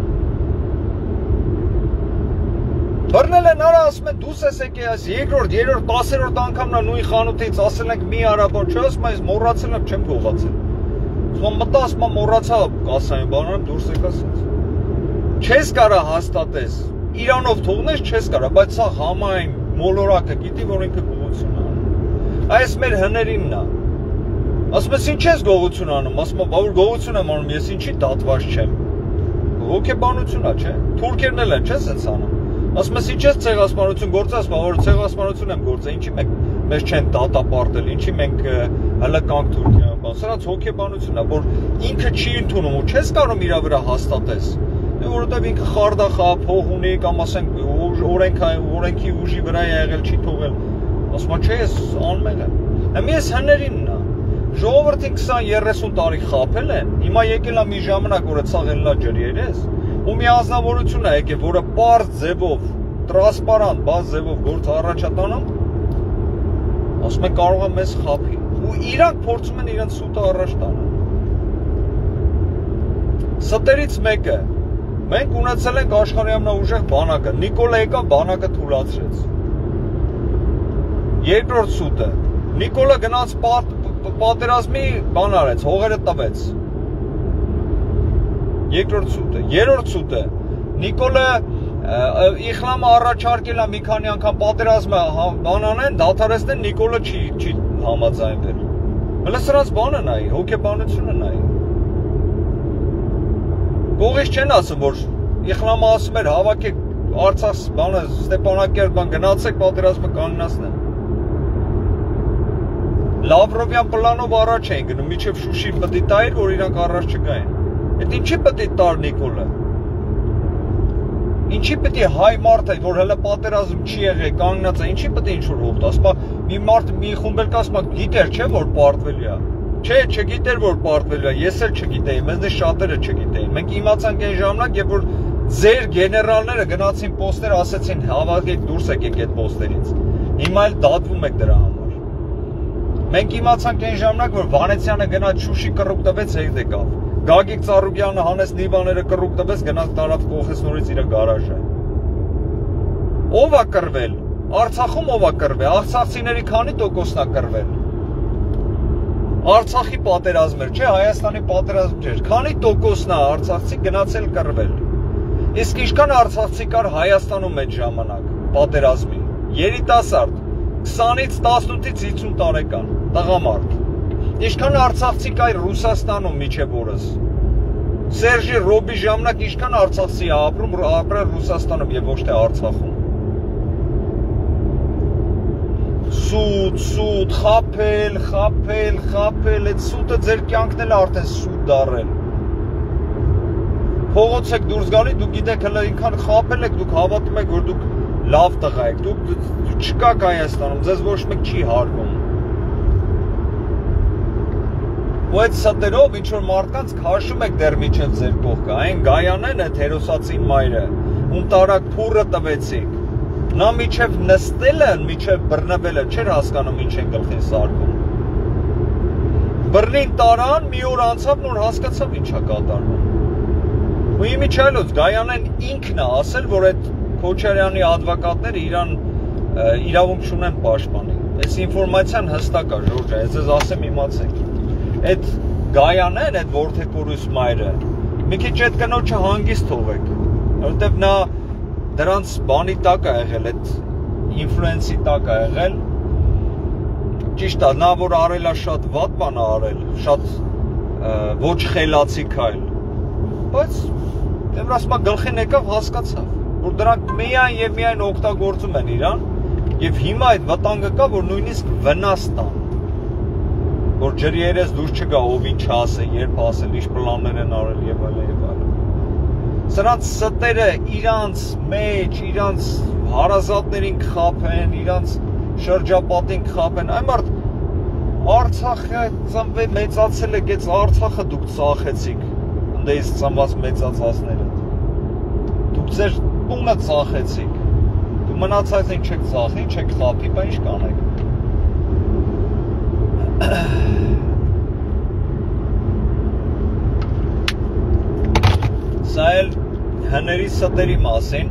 Բռնել են արա, ասում են դուս ես եկել, այս 2-րդ, 3-րդ, 10-րդ անգամն է նույն խանութից, ասել ենք մի արաբար, չէ, ասում ես մոռացել եմ, չեմ գողացել։ Ասում մտա, ասում մոռացա կասային բանան, դուրս եկա ասած։ Չես կարա հաստատես, Իրանով թողնես չես կարա, բայց սա համայն մոլորակը գիտի, որ ինքը գողություն է անում։ Այս մեր հներինն է։ Ասում ես ինչ ես գողություն անում, ասում եմ, որ գողություն եմ անում, ես ինչի դատված չեմ։ Հոգեբանություն է, չէ։ Թուրքերն էլ են, չէ՞ սենց անում։ Ասում ես ինչ ես ցեղասպանություն գործել, ասում որ ցեղասպանություն եմ գործել, ինչի մեզ չեն դատապարտել, ինչի մենք հələ կանք Թուրքիայում, սրանց հոգեբանությունն է, որ ինքը չի ընդունում ու չես կարող իր վրա հաստատես։ Որովհետև ինքը խարդախա, փող ունի կամ ասենք օրենքի ուժի վրա է եղել, չի թողել։ Ասում եմ, չէ, ես անմեղ եմ։ Եմ ես հներինն է։ Ժողովրդին 20-30 տարի խաբել են, հիմա եկել է մի ժամանակ, որ ցաղելնա ջրերես, ու մի ազնվորություն է եկել, որը պարզ ձևով, տրանսպարանտ, բաց ձևով գործ առաջատանում, ասում են կարող է մեզ խաբի։ Ու իրանք փորձում են իրենց սուտը առաջ տանել։ Ստերից մեկը մենք ունեցել ենք աշխարհի ամենաուժեղ բանակը, Նիկոլը եկավ բանակը թուլացրեց։ Երկրորդ սուտը, Նիկոլը գնաց պատերազմի բան արեց, հողերը տվեց։ Երկրորդ սուտը, երրորդ սուտը, Նիկոլը Իխլամը առաջարկել է մի քանի անգամ պատերազմը բան անեն, դադարեցնեն, Նիկոլը չի համաձայնվել։ Հələ սրանց բանը նայի, հոգեբանությունը նայի։ Գողից չեն ասում, որ Իխլամը ասում էր հավաքեք Արցախ բանը Ստեփանակերտ բան գնացեք պատերազմը կանգնացնեն։ Լավրովյան պլանով առաջ էին գնում, մինչև Շուշի պետք է տայր, որ իրանք առաջ չգային։ Այդ ինչի պետք է տար Նիկոլը։ Ինչի պետք է հայ մարդ է, որ հələ պատերազմ չի եղել, կանգնած է, ինչի պետք է ինչ-որ հողտ, ասում մի մարդ մի խումբել կասում գիտեր, չէ՞ որ պարտվելու է։ Չէ, չգիտեր որ պարտվելու է, ես էլ չգիտեի, մեզնից շատերը չգիտեին։ Մենք իմացանք այն ժամանակ, երբ որ ձեր գեներալները գնացին պոստեր, ասեցին հավաքեք դուրս եկեք այդ պոստերից։ Հիմա էլ դատվում եք դրա համար։ Մենք իմացանք այն ժամանակ, որ Վանեցյանը գնաց Շուշի կռուկ տվեց հետ եկավ։ Գագիկ Ծառուկյանը հանեց Նիվաները կռուկ տվեց, գնաց տարավ կողեսնորից իր գարաժը։ Ով է կռվել։ Արցախում ով է կռվել։ Արցախցիների քանի տոկոսն է կռվել։ Արցախի պատերազմ էր, չէ, Հայաստանի պատերազմ չէր։ Քանի տոկոսն է արցախցի գնացել կռվել։ Իսկ ինչքան արցախցի կար Հայաստանում այդ ժամանակ պատերազմի։ Երիտասարդ 20-ից 18-ից 50 տարեկան տղամարդ։ Ինչքան արցախցի կար Ռուսաստանում միջև օրս։ Սերժի Ռոբի ժամանակ ինչքան արցախցի ապրել Ռուսաստանում եւ ոչ թե Արցախում։ Սուտ, խապել, այդ սուտը ձեր կյանքն էլ արդեն սուտ դարել։ Փողոց եք դուրս գալի, դուք գիտեք հələ ինքան խապել եք, դուք հավատում եք, որ դուք լավ տղա եք, դուք չկաք Հայաստանում, ձեզ ոչ մեկ չի հարգում։ Ու այդ ստերով ինչ-որ մարդկանց քաշում եք դեռ միջև ձեր կողքը, այն Գայանեն այդ հերոսացին մայրը, ում տարակ փուրը տվեցիք։ Նա միջև նստելը, միջև բռնվելը չէր հասկանում ինչ են գլխին սարքում։ Բռնին տարան, մի օր անցավ, նոր հասկացավ ինչ է կատարվում։ Ու իմիջայլոց Գայանեն ինքն է ասել, որ այդ Քոչարյանի advokatները իրան իրավունք չունեն պաշտպանի։ Այս ինֆորմացիան հստակ է, Ժորժ, ես ձեզ ասեմ իմացեք։ Այդ Գայանեն, այդ որդեկորուս մայրը, մի քիչ այդ կնոջը հանգիստ թողեք, որովհետև նա դրանց բանի տակ է եղել, այդ ինֆլուենսի տակ է եղել։ Ճիշտ է, նա որ արել է շատ վատ բան արել, շատ ոչ խելացի քայլ։ Բայց դեմրասմա գլխին եկավ հասկացավ, որ դրանք միայն եւ միայն օգտագործում են իրան, եւ հիմա այդ վտանգը կա, որ նույնիսկ վնաս տան։ Որ ջրի երես դուրս չգա, ով ինչ ասե, երբ ասել, ինչ պլաններ են արել եւ այլն եւ այլն։ Սրանց ստերը իրանց մեջ, իրանց հարազատներին կխափեն, իրանց շրջապատին կխափեն։ Այն մարդ Արցախը ծնվել մեծացել եք, այս Արցախը դուք ծախեցիք, ընդեից ծնված մեծացածները։ Դուք ձեր տունը ծախեցիք, մնացածին չեք ծախի, չեք խափի, բա ինչ կանեք։ Սա էլ հների ստերի մասին,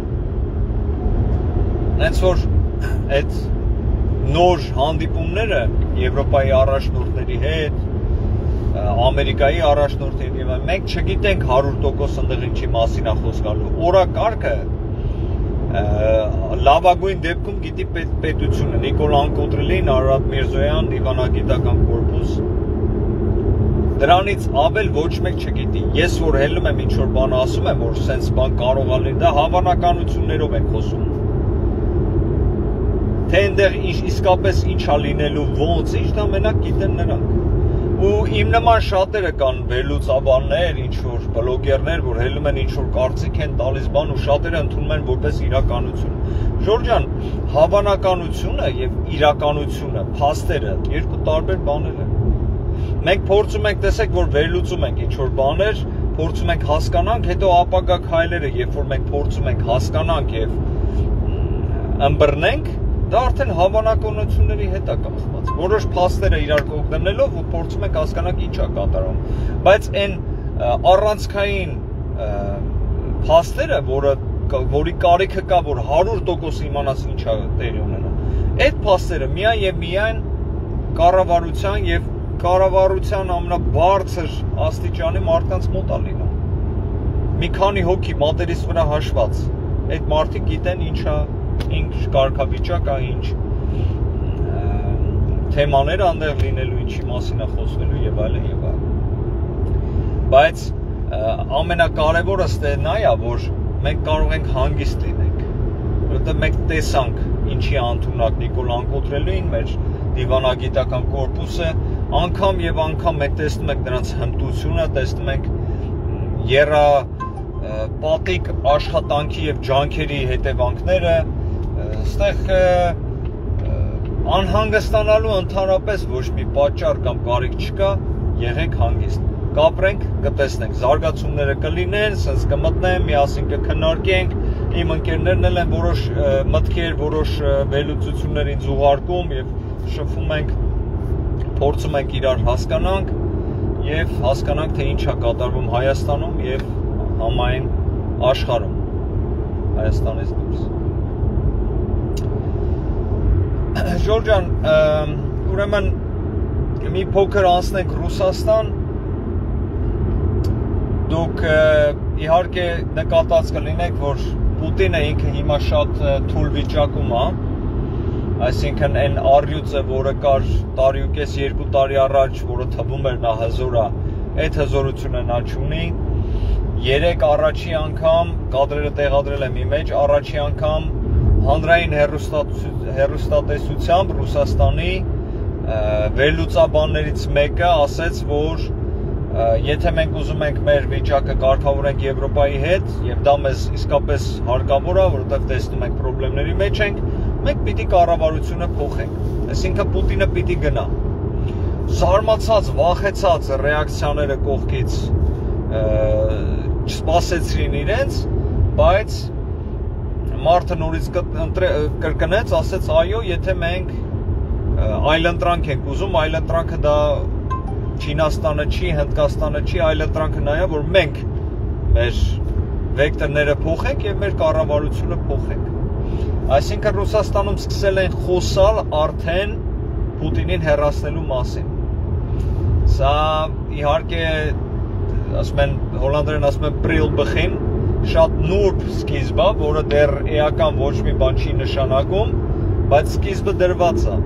հենց որ այդ նոր հանդիպումները Եվրոպայի առաջնորդների հետ, Ամերիկայի առաջնորդների հետ, մենք չգիտենք 100% ընդեղ ինչի մասին է խոսք գալու։ Օրակարգը լավագույն դեպքում գիտի պետությունը, Նիկոլ Անկոտրելին, Արարատ Միրզոյան, դիվանագիտական կորպուս, դրանից ավել ոչ մեկ չգիտի։ Ես որ հելնում եմ ինչ-որ բան ասում եմ, որ սենց բան կարող է լինել, դա հավանականություններով ենք խոսում։ Թե այնտեղ իսկապես ինչ է լինելու, ոնց, ինչ դա մենակ գիտեն նրանք։ Ու իմ նման շատերը կան վերլուծաբաններ, ինչ-որ բլոգերներ, որ հելնում են ինչ-որ կարծիք են տալիս բան ու շատերը ընդունում են որպես իրականություն։ Ժորժ ջան, հավանականությունը եւ իրականությունը, փաստերը երկու տարբեր բաներ են։ Մենք փորձում ենք, տեսեք, որ վերլուծում ենք ինչ-որ բաներ, փորձում ենք հասկանանք, հետո ապագա քայլերը, երբ որ մենք փորձում ենք հասկանանք եւ ըմբռնենք, դա արդեն հավանականությունների հետ է կախված։ Որոշ փաստերը իրար կողք դնելով ու փորձում ենք հասկանանք ինչ է կատարում։ Բայց այն առանցքային փաստերը, որի կարիքը կա, որ 100% իմանաս ինչ է տեղի ունենում, այդ փաստերը միայն եւ միայն կառավարության եւ կառավարության ամենաբարձր աստիճանի մարդկանց մոտ է լինում։ Մի քանի հոգի մատերից վրա հաշված, այդ մարդիկ գիտեն ինչ կարգավիճակ է, ինչ թեմաներ այնտեղ լինելու, ինչի մասին է խոսվելու եւ այլն եւ այլն։ Բայց ամենակարևորը նա է, որ մենք կարող ենք հանգիստ լինենք, որովհետեւ մենք տեսանք ինչի ընդունակ Նիկոլ Անկոտրելին, մեր դիվանագիտական կորպուսը, անգամ եւ անգամ մենք տեսնում ենք նրանց հմտությունը, տեսնում ենք եռապատիկ աշխատանքի եւ ջանքերի հետևանքները, այստեղ անհանգստանալու ընդհանրապես ոչ մի պատճառ կամ կարիք չկա, եղեք հանգիստ, կապրենք, կտեսնենք, զարգացումները կլինեն, սենց կմտնեն, միասին կքննարկենք, իմ ընկերներն էլ են որոշ մտքեր, որոշ վերլուծություններ ինձ ուղարկում եւ շփվում ենք, փորձում ենք իրար հասկանանք եւ հասկանանք, թե ինչ է կատարվում Հայաստանում եւ համայն աշխարհում, Հայաստանից դուրս։ Ժորժ ջան, ուրեմն մի փոքր անցնենք Ռուսաստան, դուք իհարկե նկատած կլինեք, որ Պուտինը ինքը հիմա շատ թույլ վիճակում է, այսինքն այն առյուծը, որը կար տարի ու կես, 2 տարի առաջ, որը թվում էր նա հզոր է, այդ հզորությունը նա չունի, 3 առաջի անգամ, կադրերը տեղադրել եմ ի մեջ, առաջի անգամ հանրային հեռուստատեսությամբ Ռուսաստանի վերլուծաբաններից մեկը ասեց, որ եթե մենք ուզում ենք մեր վիճակը կարգավորենք Եվրոպայի հետ, եւ դա մեզ իսկապես հարկավոր է, որովհետեւ տեսնում ենք խնդիրների մեջ ենք, մենք պիտի կառավարությունը փոխենք։ Այսինքն Պուտինը պիտի գնա։ Զարմացած, վախեցած ռեակցիաները կողքից չսպասեցրին իրենց, բայց մարդը նորից կրկնեց, ասեց այո, եթե մենք այլընտրանք ենք ուզում, այլընտրանքը դա Չինաստանը չի, Հնդկաստանը չի, այլընտրանքը նա է, որ մենք մեր վեկտորները փոխենք եւ մեր կառավարությունը փոխենք։ Այսինքն Ռուսաստանում սկսել են խոսալ արդեն Պուտինին հեռացնելու մասին։ Սա իհարկե ասում են հոլանդերեն ասում են պրիլ բխին, շատ նուրբ սկիզբ է, որը դեռ էական ոչ մի բան չի նշանակում, բայց սկիզբը դրված է։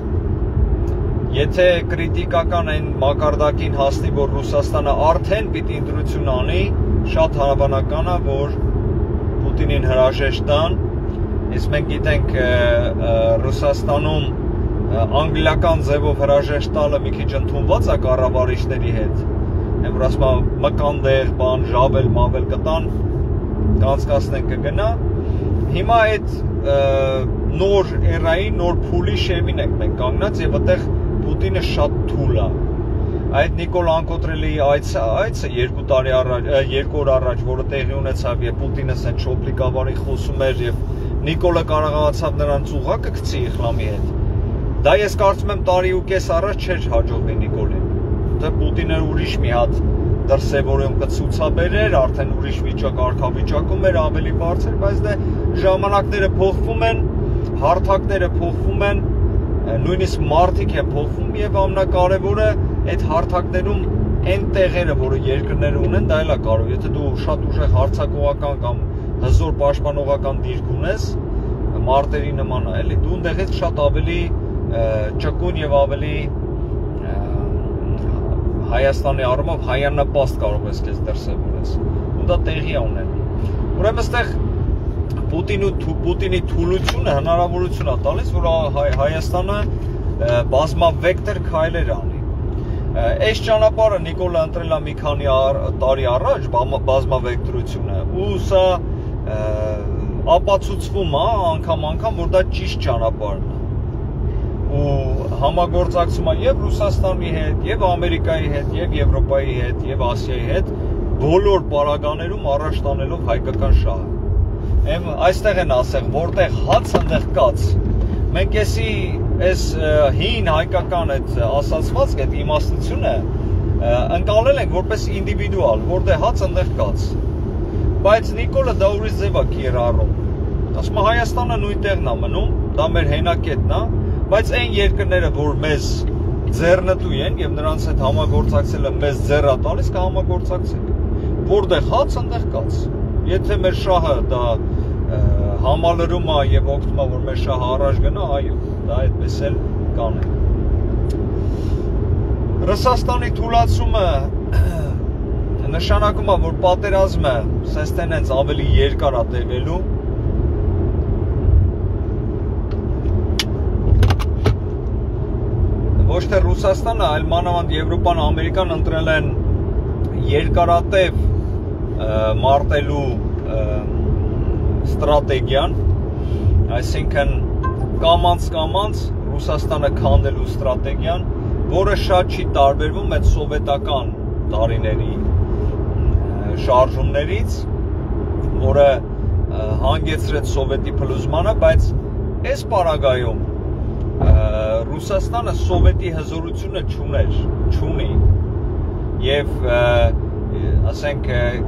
Եթե կրիտիկական այն մակարդակին հասնի, որ Ռուսաստանը արդեն պիտի ընտրություն անի, շատ հավանական է, որ Պուտինին հրաժեշտ տան, իսկ մենք գիտենք Ռուսաստանում անգլիական ձևով հրաժեշտ տալը մի քիչ ընդունված է կառավարիչների հետ, եմ որ ասում մկանդեղ, բան, ժավել, մավել կտան, կանցկացնեն կգնա, հիմա այդ նոր էրայի, նոր փուլի շեմին ենք մենք կանգնած եւ այդտեղ Պուտինը շատ թույլ է։ Այդ Նիկոլ Անկոտրելի այցը 2 օր առաջ, որը տեղի ունեցավ եւ Պուտինը սենց շոպլիկավարի խոսում էր եւ Նիկոլը կարողացավ նրան ծուղակը գցի Իխլամի հետ։ Դա ես կարծում եմ տարի ու կես առաջ չէր հաջողվի Նիկոլին։ Դե Պուտինը ուրիշ մի հատ դրսևորում կցուցաբերեր, արդեն ուրիշ կարգավիճակում էր ավելի բարձր, բայց դե ժամանակները փոխվում են, հարթակները փոխվում են, նույնիսկ մարդիկ են փոխվում եւ ամենակարևորը այդ հարթակներում այն տեղերը, որը երկրները ունեն, դա էլ է կարող։ Եթե դու շատ ուժեղ հարձակողական կամ հզոր պաշտպանողական դիրք ունես, մարտերի նման է, էլի դու ընդեղից շատ ավելի ճկուն եւ ավելի Հայաստանի առումով հայանպաստ կարող ես քեզ դրսևորես։ Ու դա տեղի է ունենում։ Ուրեմն այստեղ Պուտինի թուլությունը հնարավորություն է տալիս, որ Հայաստանը բազմավեկտոր քայլեր անի։ Այս ճանապարհը Նիկոլը ընտրել է մի քանի տարի առաջ բազմավեկտրությունը, ու սա ապացուցվում է անգամ, որ դա ճիշտ ճանապարհն է։ Ու համագործակցում է եւ Ռուսաստանի հետ, եւ Ամերիկայի հետ, եւ Եվրոպայի հետ, եւ Ասիայի հետ, բոլոր պարագաներում առաջ տանելով հայկական շահը։ Այստեղ են ասեղ, որտեղ հաց ընդեղ կաց։ Մենք այս հին հայկական այդ ասացվածք, այդ իմաստությունը ընկալել ենք որպես ինդիվիդուալ, որտեղ հաց ընդեղ կաց։ Բայց Նիկոլը դա ուրիշ ձև է կիրառում։ Ասում է Հայաստանը նույն տեղն է մնում, դա մեր հենակետն է, բայց այն երկրները, որ մեզ ձեռնտու են եւ նրանց հետ համագործակցելը մեզ ձեռ է տալիս, կհամագործակցենք։ Որտեղ հաց ընդեղ կաց։ Եթե մեր շահը դա համալրում է եւ օգնում է, որ մեր շահը առաջ գնա, այո, դա այդպես էլ կանենք։ Ռուսաստանի թուլացումը նշանակում է, որ պատերազմը սենց տենենց ավելի երկար է տևելու։ Ոչ թե Ռուսաստանը, այլ մանավանդ Եվրոպան, Ամերիկան ընտրել են երկարատև մարտելու ստրատեգիան, այսինքն կամանց Ռուսաստանը քանդելու ստրատեգիան, որը շատ չի տարբերվում այդ սովետական տարիների շարժումներից, որը հանգեցրեց սովետի փլուզմանը, բայց այս պարագայում Ռուսաստանը սովետի հզորությունը չունի եւ ասենք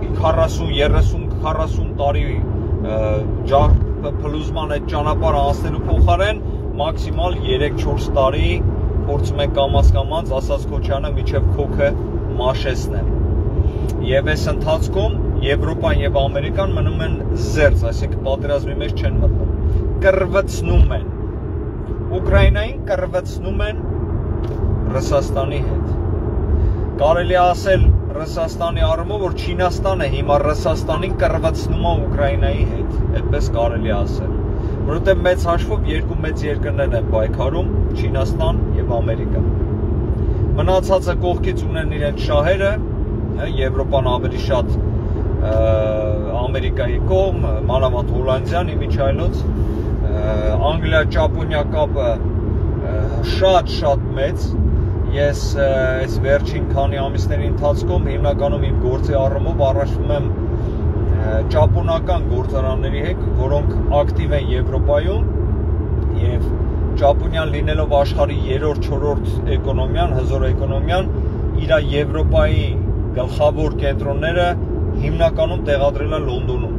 40 տարի փլուզման այդ ճանապարհը անցնելու փոխարեն մաքսիմալ 3-4 տարի փորձում են կամաց ասած Քոչյանը միջև քոքը մաշեցնեն։ Եվ այս ընթացքում Եվրոպան եւ Ամերիկան մնում են զերծ, այսինքն պատերազմի մեջ չեն մտնում։ Կռվեցնում են Ուկրաինային, կռվեցնում են Ռուսաստանի հետ։ Կարելի է ասել Ռուսաստանի առումով, որ Չինաստանը հիմա Ռուսաստանին կռվեցնում է Ուկրաինայի հետ, այդպես կարելի է ասել։ Որովհետեւ մեծ հաշվով երկու մեծ երկրներ են պայքարում, Չինաստան եւ Ամերիկա։ Մնացածը կողքից ունեն իրենց շահերը, Եվրոպան ավելի շատ Ամերիկայի կողմ, մանավանդ Հոլանդիան իմիջայլոց, Անգլիա-Ճապոնիա կապը շատ մեծ։ Ես այս վերջին քանի ամիսների ընթացքում հիմնականում իմ գործի առումով առաջվում եմ ճապոնական գործարանների հետ, որոնք ակտիվ են Եվրոպայում եւ Ճապոնիան լինելով աշխարհի 3-4-րդ էկոնոմիան, հզոր էկոնոմիան, իր Եվրոպայի գլխավոր կենտրոնները հիմնականում տեղադրել է Լոնդոնում։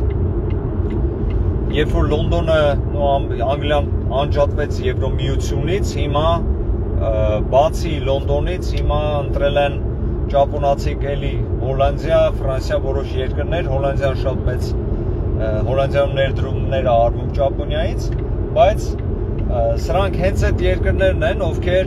Երբ որ Լոնդոնը Անգլիան անջատվեց Եվրոմիությունից, հիմա բացի Լոնդոնից հիմա ընտրել են ճապոնացիք էլի Հոլանդիա, Ֆրանսիա որոշ երկրներ, Հոլանդիան շատ մեծ Հոլանդիայում ներդրումներ արվում Ճապոնիայից, բայց սրանք հենց այդ երկրներն են, ովքեր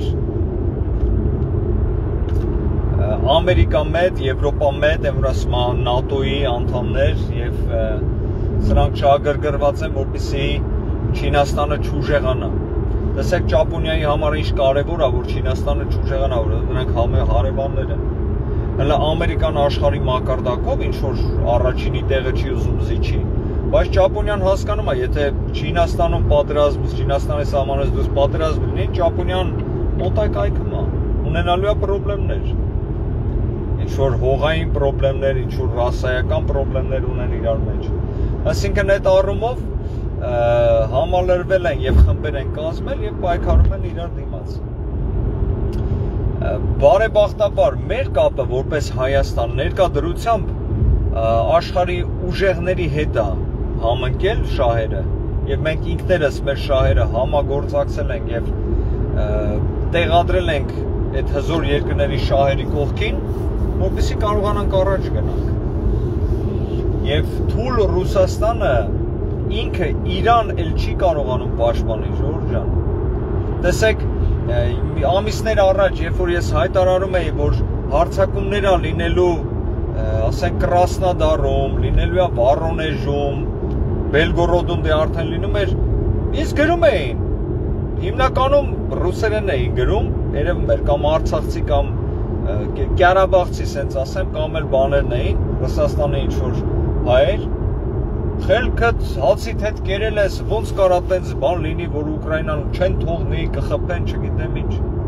Ամերիկա մեծ, Եվրոպա մեծ, որ ասում են ՆԱՏՕ-ի անդամներ եւ սրանք շահագրգռված են, որպեսզի Չինաստանը չուժեղանա։ Տեսեք Ճապոնիայի համար ինչ կարևոր է, որ Չինաստանը չուժեղանա, որ նրանք հարևաններ են։ Հələ Ամերիկան աշխարհի մակարդակով ինչ որ առաջինի տեղը չի ուզում զիջի, բայց Ճապոնիան հասկանում է, եթե Չինաստանում պատերազմ, Չինաստանի սահմանից դուրս պատերազմ լինի, Ճապոնիան մոտակայքում է, ունենալու է խնդիրներ։ Ինչ որ հողային խնդիրներ, ինչ որ ռասայական խնդիրներ ունեն իրար մեջ։ Այսինքն այդ առումով համալրվել են եւ խմբեր են կազմել եւ պայքարում են իրար դիմաց։ Բարեբախտաբար մեր կապը որպես Հայաստան ներկա դրությամբ աշխարհի ուժեղների հետ է համընկել շահերը եւ մենք ինքներս մեր շահերը համագործակցել ենք եւ տեղադրել ենք այդ հզոր երկրների շահերի կողքին, որպեսզի կարողանանք առաջ գնանք։ Եվ թույլ Ռուսաստանը ինքը Իրան էլ չի կարողանում պաշտպանել, Ժորժ ջան։ Տեսեք, ամիսներ առաջ, երբ որ ես հայտարարում էի, որ հարձակումներ ա լինելու, ասենք Կրասնոդարում, լինելու է Վորոնեժում, Բելգորոդում դե արդեն լինում էր, ինձ գրում էին։ Հիմնականում ռուսերեն էին գրում, երևում էր կամ արցախցի կամ Ղարաբաղցի, սենց ասեմ, կամ էլ բաներն էին, Ռուսաստանի ինչ-որ հայեր, խելքդ հացիդ հետ կերել ես, ոնց կարա տենց բան լինի, որ Ուկրաինան չեն թողնի, կխփեն, չգիտեմ ինչ։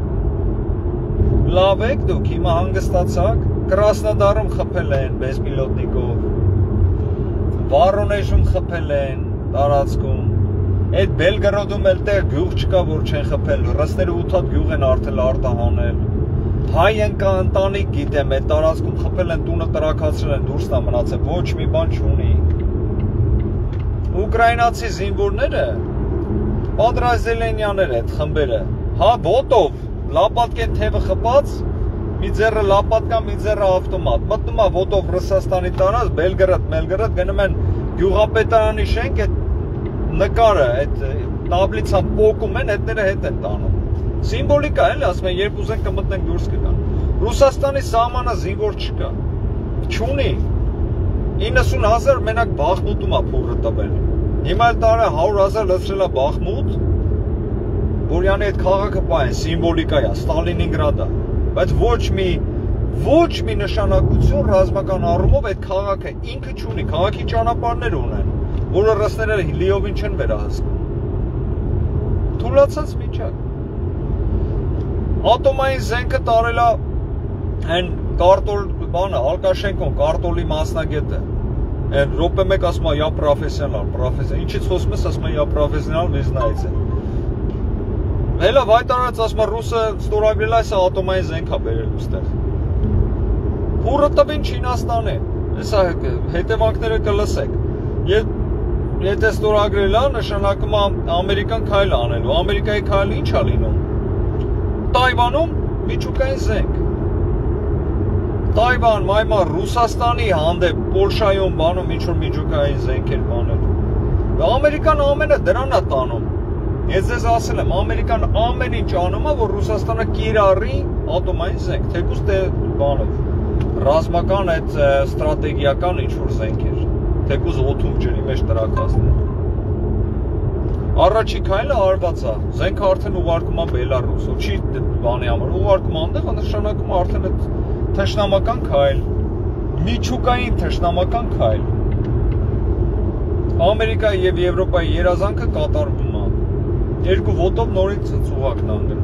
Լավ եք դուք, հիմա հանգստացաք, Կրասնոդարում խփել են բեզպիլոտնիկով, Վորոնեժում խփել են, տարածքում, այդ Բելգորոդում էլ տեղ գյուղ չկա, որ չեն խփել, 38 հատ գյուղ են արդեն արտահանել, հայ ընտանիք գիտեմ, այդ տարածքում խփել են, տունը տրաքացրել են, դուրս տա մնացել, ոչ մի բան չունի։ Ուկրաինացի զինվորները պատրաստելենյաներ այդ խմբերը, հա ոտով, լապատկեն թևը խփած, մի ձեռը լապատկա, մի ձեռը ավտոմատ, մտնում է ոտով Ռուսաստանի տարած, Բելգորոդ գնում են գյուղապետարանի շենք, այդ նկարը, այդ տաբլիցան պոկում են, հետները հետ են տանում։ Սիմվոլիկա էլ ասում են, երբ ուզեն կմտնենք դուրս կգան։ Ռուսաստանի սահմանը զինվոր չկա, չունի, 90,000 մենակ Բախմուտում է փորը տվել։ Հիմա էլ տարը 100,000 լցրել է Բախմուտ, որ յանի այդ քաղաքը պայն սիմվոլիկա է, Ստալինինգրադ է, բայց ոչ մի նշանակություն ռազմական առումով այդ քաղաքը ինքը չունի, քաղաքի ճանապարհներ ունեն, որը ռուսները լիովին չեն վերահսկում։ Թուլացած միջակ։ Ատոմային զենքը տարել է այն կարտոլ բանը, Ալկաշենկոն, կարտոլի մասնագետը։ Այն րոպե մեկ ասում է, «Я պրոֆեսիոնալ», ինչից խոսում ես, ասում է, «Я պրոֆեսիոնալ, вы знаете»։ Հելա հայտարարած ասում է, ռուսը ստորագրել է այս ատոմային զենք է բերել ուստեղ։ Փուրը տվին Չինաստանի։ Հեսա հետևանքները կլսեք։ Եթե ստորագրել է, նշանակում է Ամերիկան քայլ անելու։ Ամերիկայի քայլը ինչ է լինում։ Տայվանում միջուկային զենք։ Տայվան, մայմա Ռուսաստանի հանդեպ Պոլշայում բանում ինչ-որ միջուկային զենքեր բաներ։ Ամերիկան ամենը դրան է տանում։ Ես ձեզ ասել եմ, Ամերիկան ամեն ինչ անում է, որ Ռուսաստանը կիրառի ատոմային զենք, թեկուզ բանով, ռազմական այդ ստրատեգիական ինչ-որ զենքեր, թեկուզ օդում ջրի մեջ տրաքածներ։ Առաջի քայլը արված է, զենքը արդեն ուղարկում է Բելարուս, չի բանի համար, ուղարկում է այնտեղ, նշանակում է արդեն այդ թշնամական քայլ, միջուկային թշնամական քայլ։ Ամերիկայի եւ Եվրոպայի երազանքը կատարվում է։ Երկու ոտով նորից ծուղակն անգնում։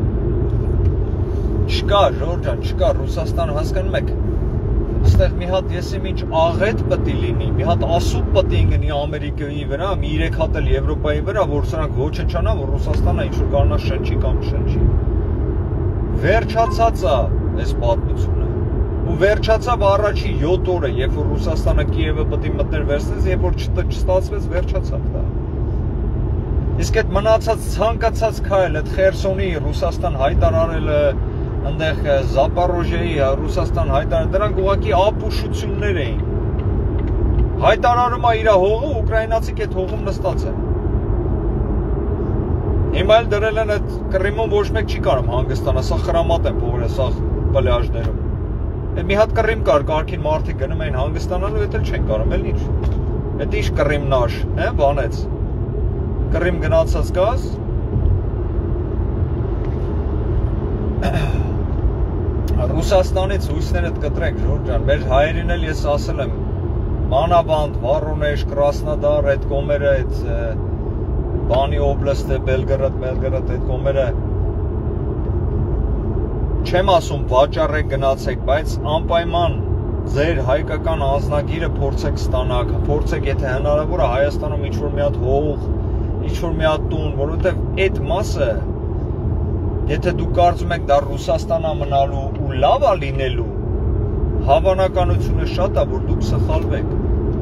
Չկա, Ժորժ ջան, չկա, Ռուսաստանը հասկանում եք։ Այստեղ մի հատ եսիմ ինչ աղետ պետք է լինի, մի հատ ասուբ պետք է գնի Ամերիկայի վրա, մի 3 հատ էլ Եվրոպայի վրա, որ սրանք ոչնչանա, որ Ռուսաստանը ինչ որ կարողանա շնչի կամ չշնչի։ Վերջացած է այս պատմությունը։ Ու վերջացավ առաջի 7 օրը, երբ որ Ռուսաստանը Կիևը պետք է մտներ վերցնեց, երբ որ չստացվեց, վերջացավ դա։ Իսկ այդ մնացած ցանկացած քայլ, այդ Խերսոնի Ռուսաստան հայտարարելը, այնտեղ Զապորոժիայի Ռուսաստան հայտարարել, դրանք ուղղակի ապուշություններ էին։ Հայտարարում է իր հողը, ուկրաինացիք այդ հողում նստած են։ Հիմա էլ դրել են այդ Կրիմում ոչ մեկ չի կարող հանգստանալ, սա խրամատ են փողերը, սա պլաժներում։ Մի հատ Կրիմ կար, կարգին մարդիկ գնում էին հանգստանալու, դա էլ չեն կարող, էլ ինչ։ Այդ ինչ Կրիմնաշ, բանեց։ Կրիմ գնացած գազ։ Ռուսաստանից հույսներդ կտրեք, Ժորժ ջան, մեր հայերին էլ ես ասել եմ, մանավանդ, Վորոնեժ, Կրասնոդար, այդ կոմերը, այդ բանի օբլաստը, Բելգորոդ, այդ կոմերը չեմ ասում վաճառեք գնացեք, բայց անպայման ձեր հայկական անձնագիրը փորձեք ստանալ, փորձեք եթե հնարավոր է Հայաստանում ինչ-որ մի հատ հող, ինչ-որ մի հատ տուն, որովհետև այդ մասը, եթե դուք կարծում եք դա Ռուսաստանա մնալու ու լավ է լինելու, հավանականությունը շատ է, որ դուք սխալվեք։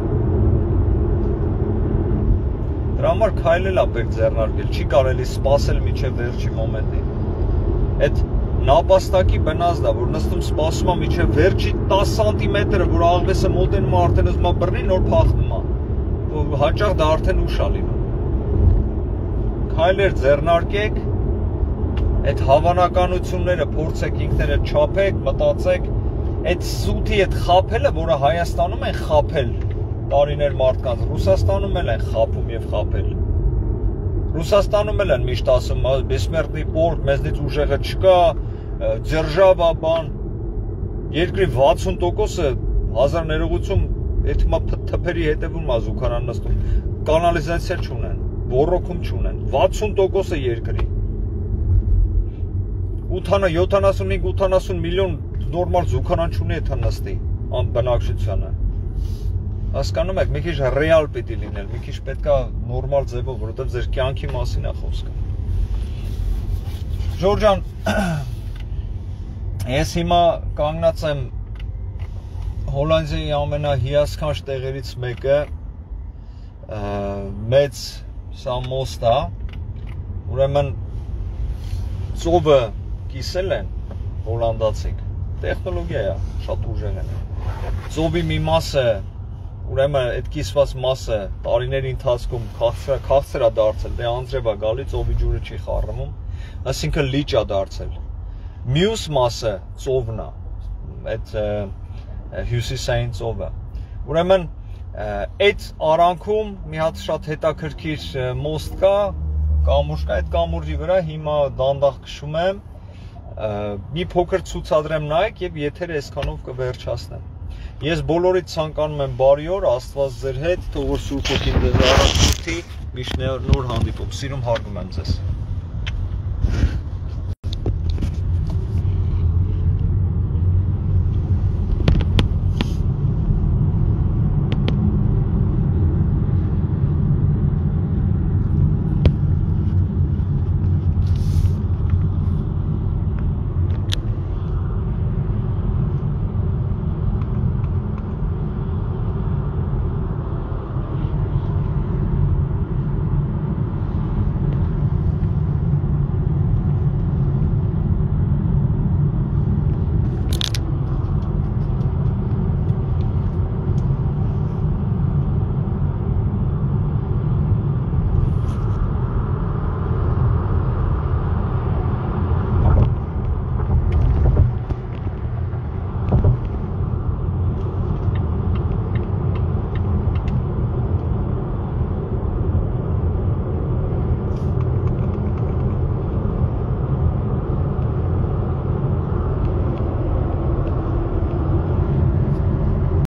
Դրա համար քայլել է պետք ձեռնարկել, չի կարելի սպասել մինչև վերջի մոմենտին։ Այդ նապաստակի բնազդ է, որ նստում սպասում է մինչև վերջի 10 սանտիմետրը, որ աղվեսը մոտենում է, արդեն ուզում է բռնի, նոր փախնում է։ Հաճախ դա արդեն ուշ է լինում։ Քայլեր ձեռնարկեք, այդ հավանականությունները փորձեք ինքներդ չափեք, մտածեք, այդ սուտի այդ խաբելը, որը Հայաստանում են խաբել տարիներ մարդկանց, Ռուսաստանում էլ են խաբում եւ խաբել։ Ռուսաստանում էլ են միշտ ասում, բեսմերտный полк, մեզնից ուժեղը չկա, ձերժավա բան։ Երկրի 60%-ը հազար ներողություն, այդ հիմա թփերի հետևում է զուգարան նստում, կանալիզացիա չունեն, ոռոգում չունեն, 60%-ը երկրի։ 75-80 միլիոն նորմալ զուգարան չունի եթե նստի բնակչությանը։ Հասկանում եք, մի քիչ ռեալ պիտի լինել, մի քիչ պետքա նորմալ ձևով, որովհետև ձեր կյանքի մասին է խոսքը։ Ժորժ ջան, ես հիմա կանգնած եմ Հոլանդիայի ամենահիասքանչ տեղերից մեկը, մեծ սա մոստ է, ուրեմն ծովը կիսել են հոլանդացիք, տեխնոլոգիա է, շատ ուժեղ են։ Ծովի մի մասը ուրեմն այդ կիսված մասը տարիների ընթացքում քաղցր է դարձել, դե անձրև է գալի, ծովի ջուրը չի խառնում, այսինքն լիճ է դարձել։ Մյուս մասը ծովն է, այդ հյուսիսային ծովը։ Ուրեմն այդ արանքում մի հատ շատ հետաքրքիր մոստ կա, կամուրջ կա, այդ կամուրջի վրա հիմա դանդաղ քշում եմ, մի փոքր ցուցադրեմ նայեք եւ եթերը այսքանով կվերջացնեմ։ Ես բոլորիդ ցանկանում եմ բարի օր, Աստված ձեր հետ, թող որ Սուրբ Հոգին ձեզ առնի, միշտ նոր հանդիպում, սիրում հարգում եմ ձեզ։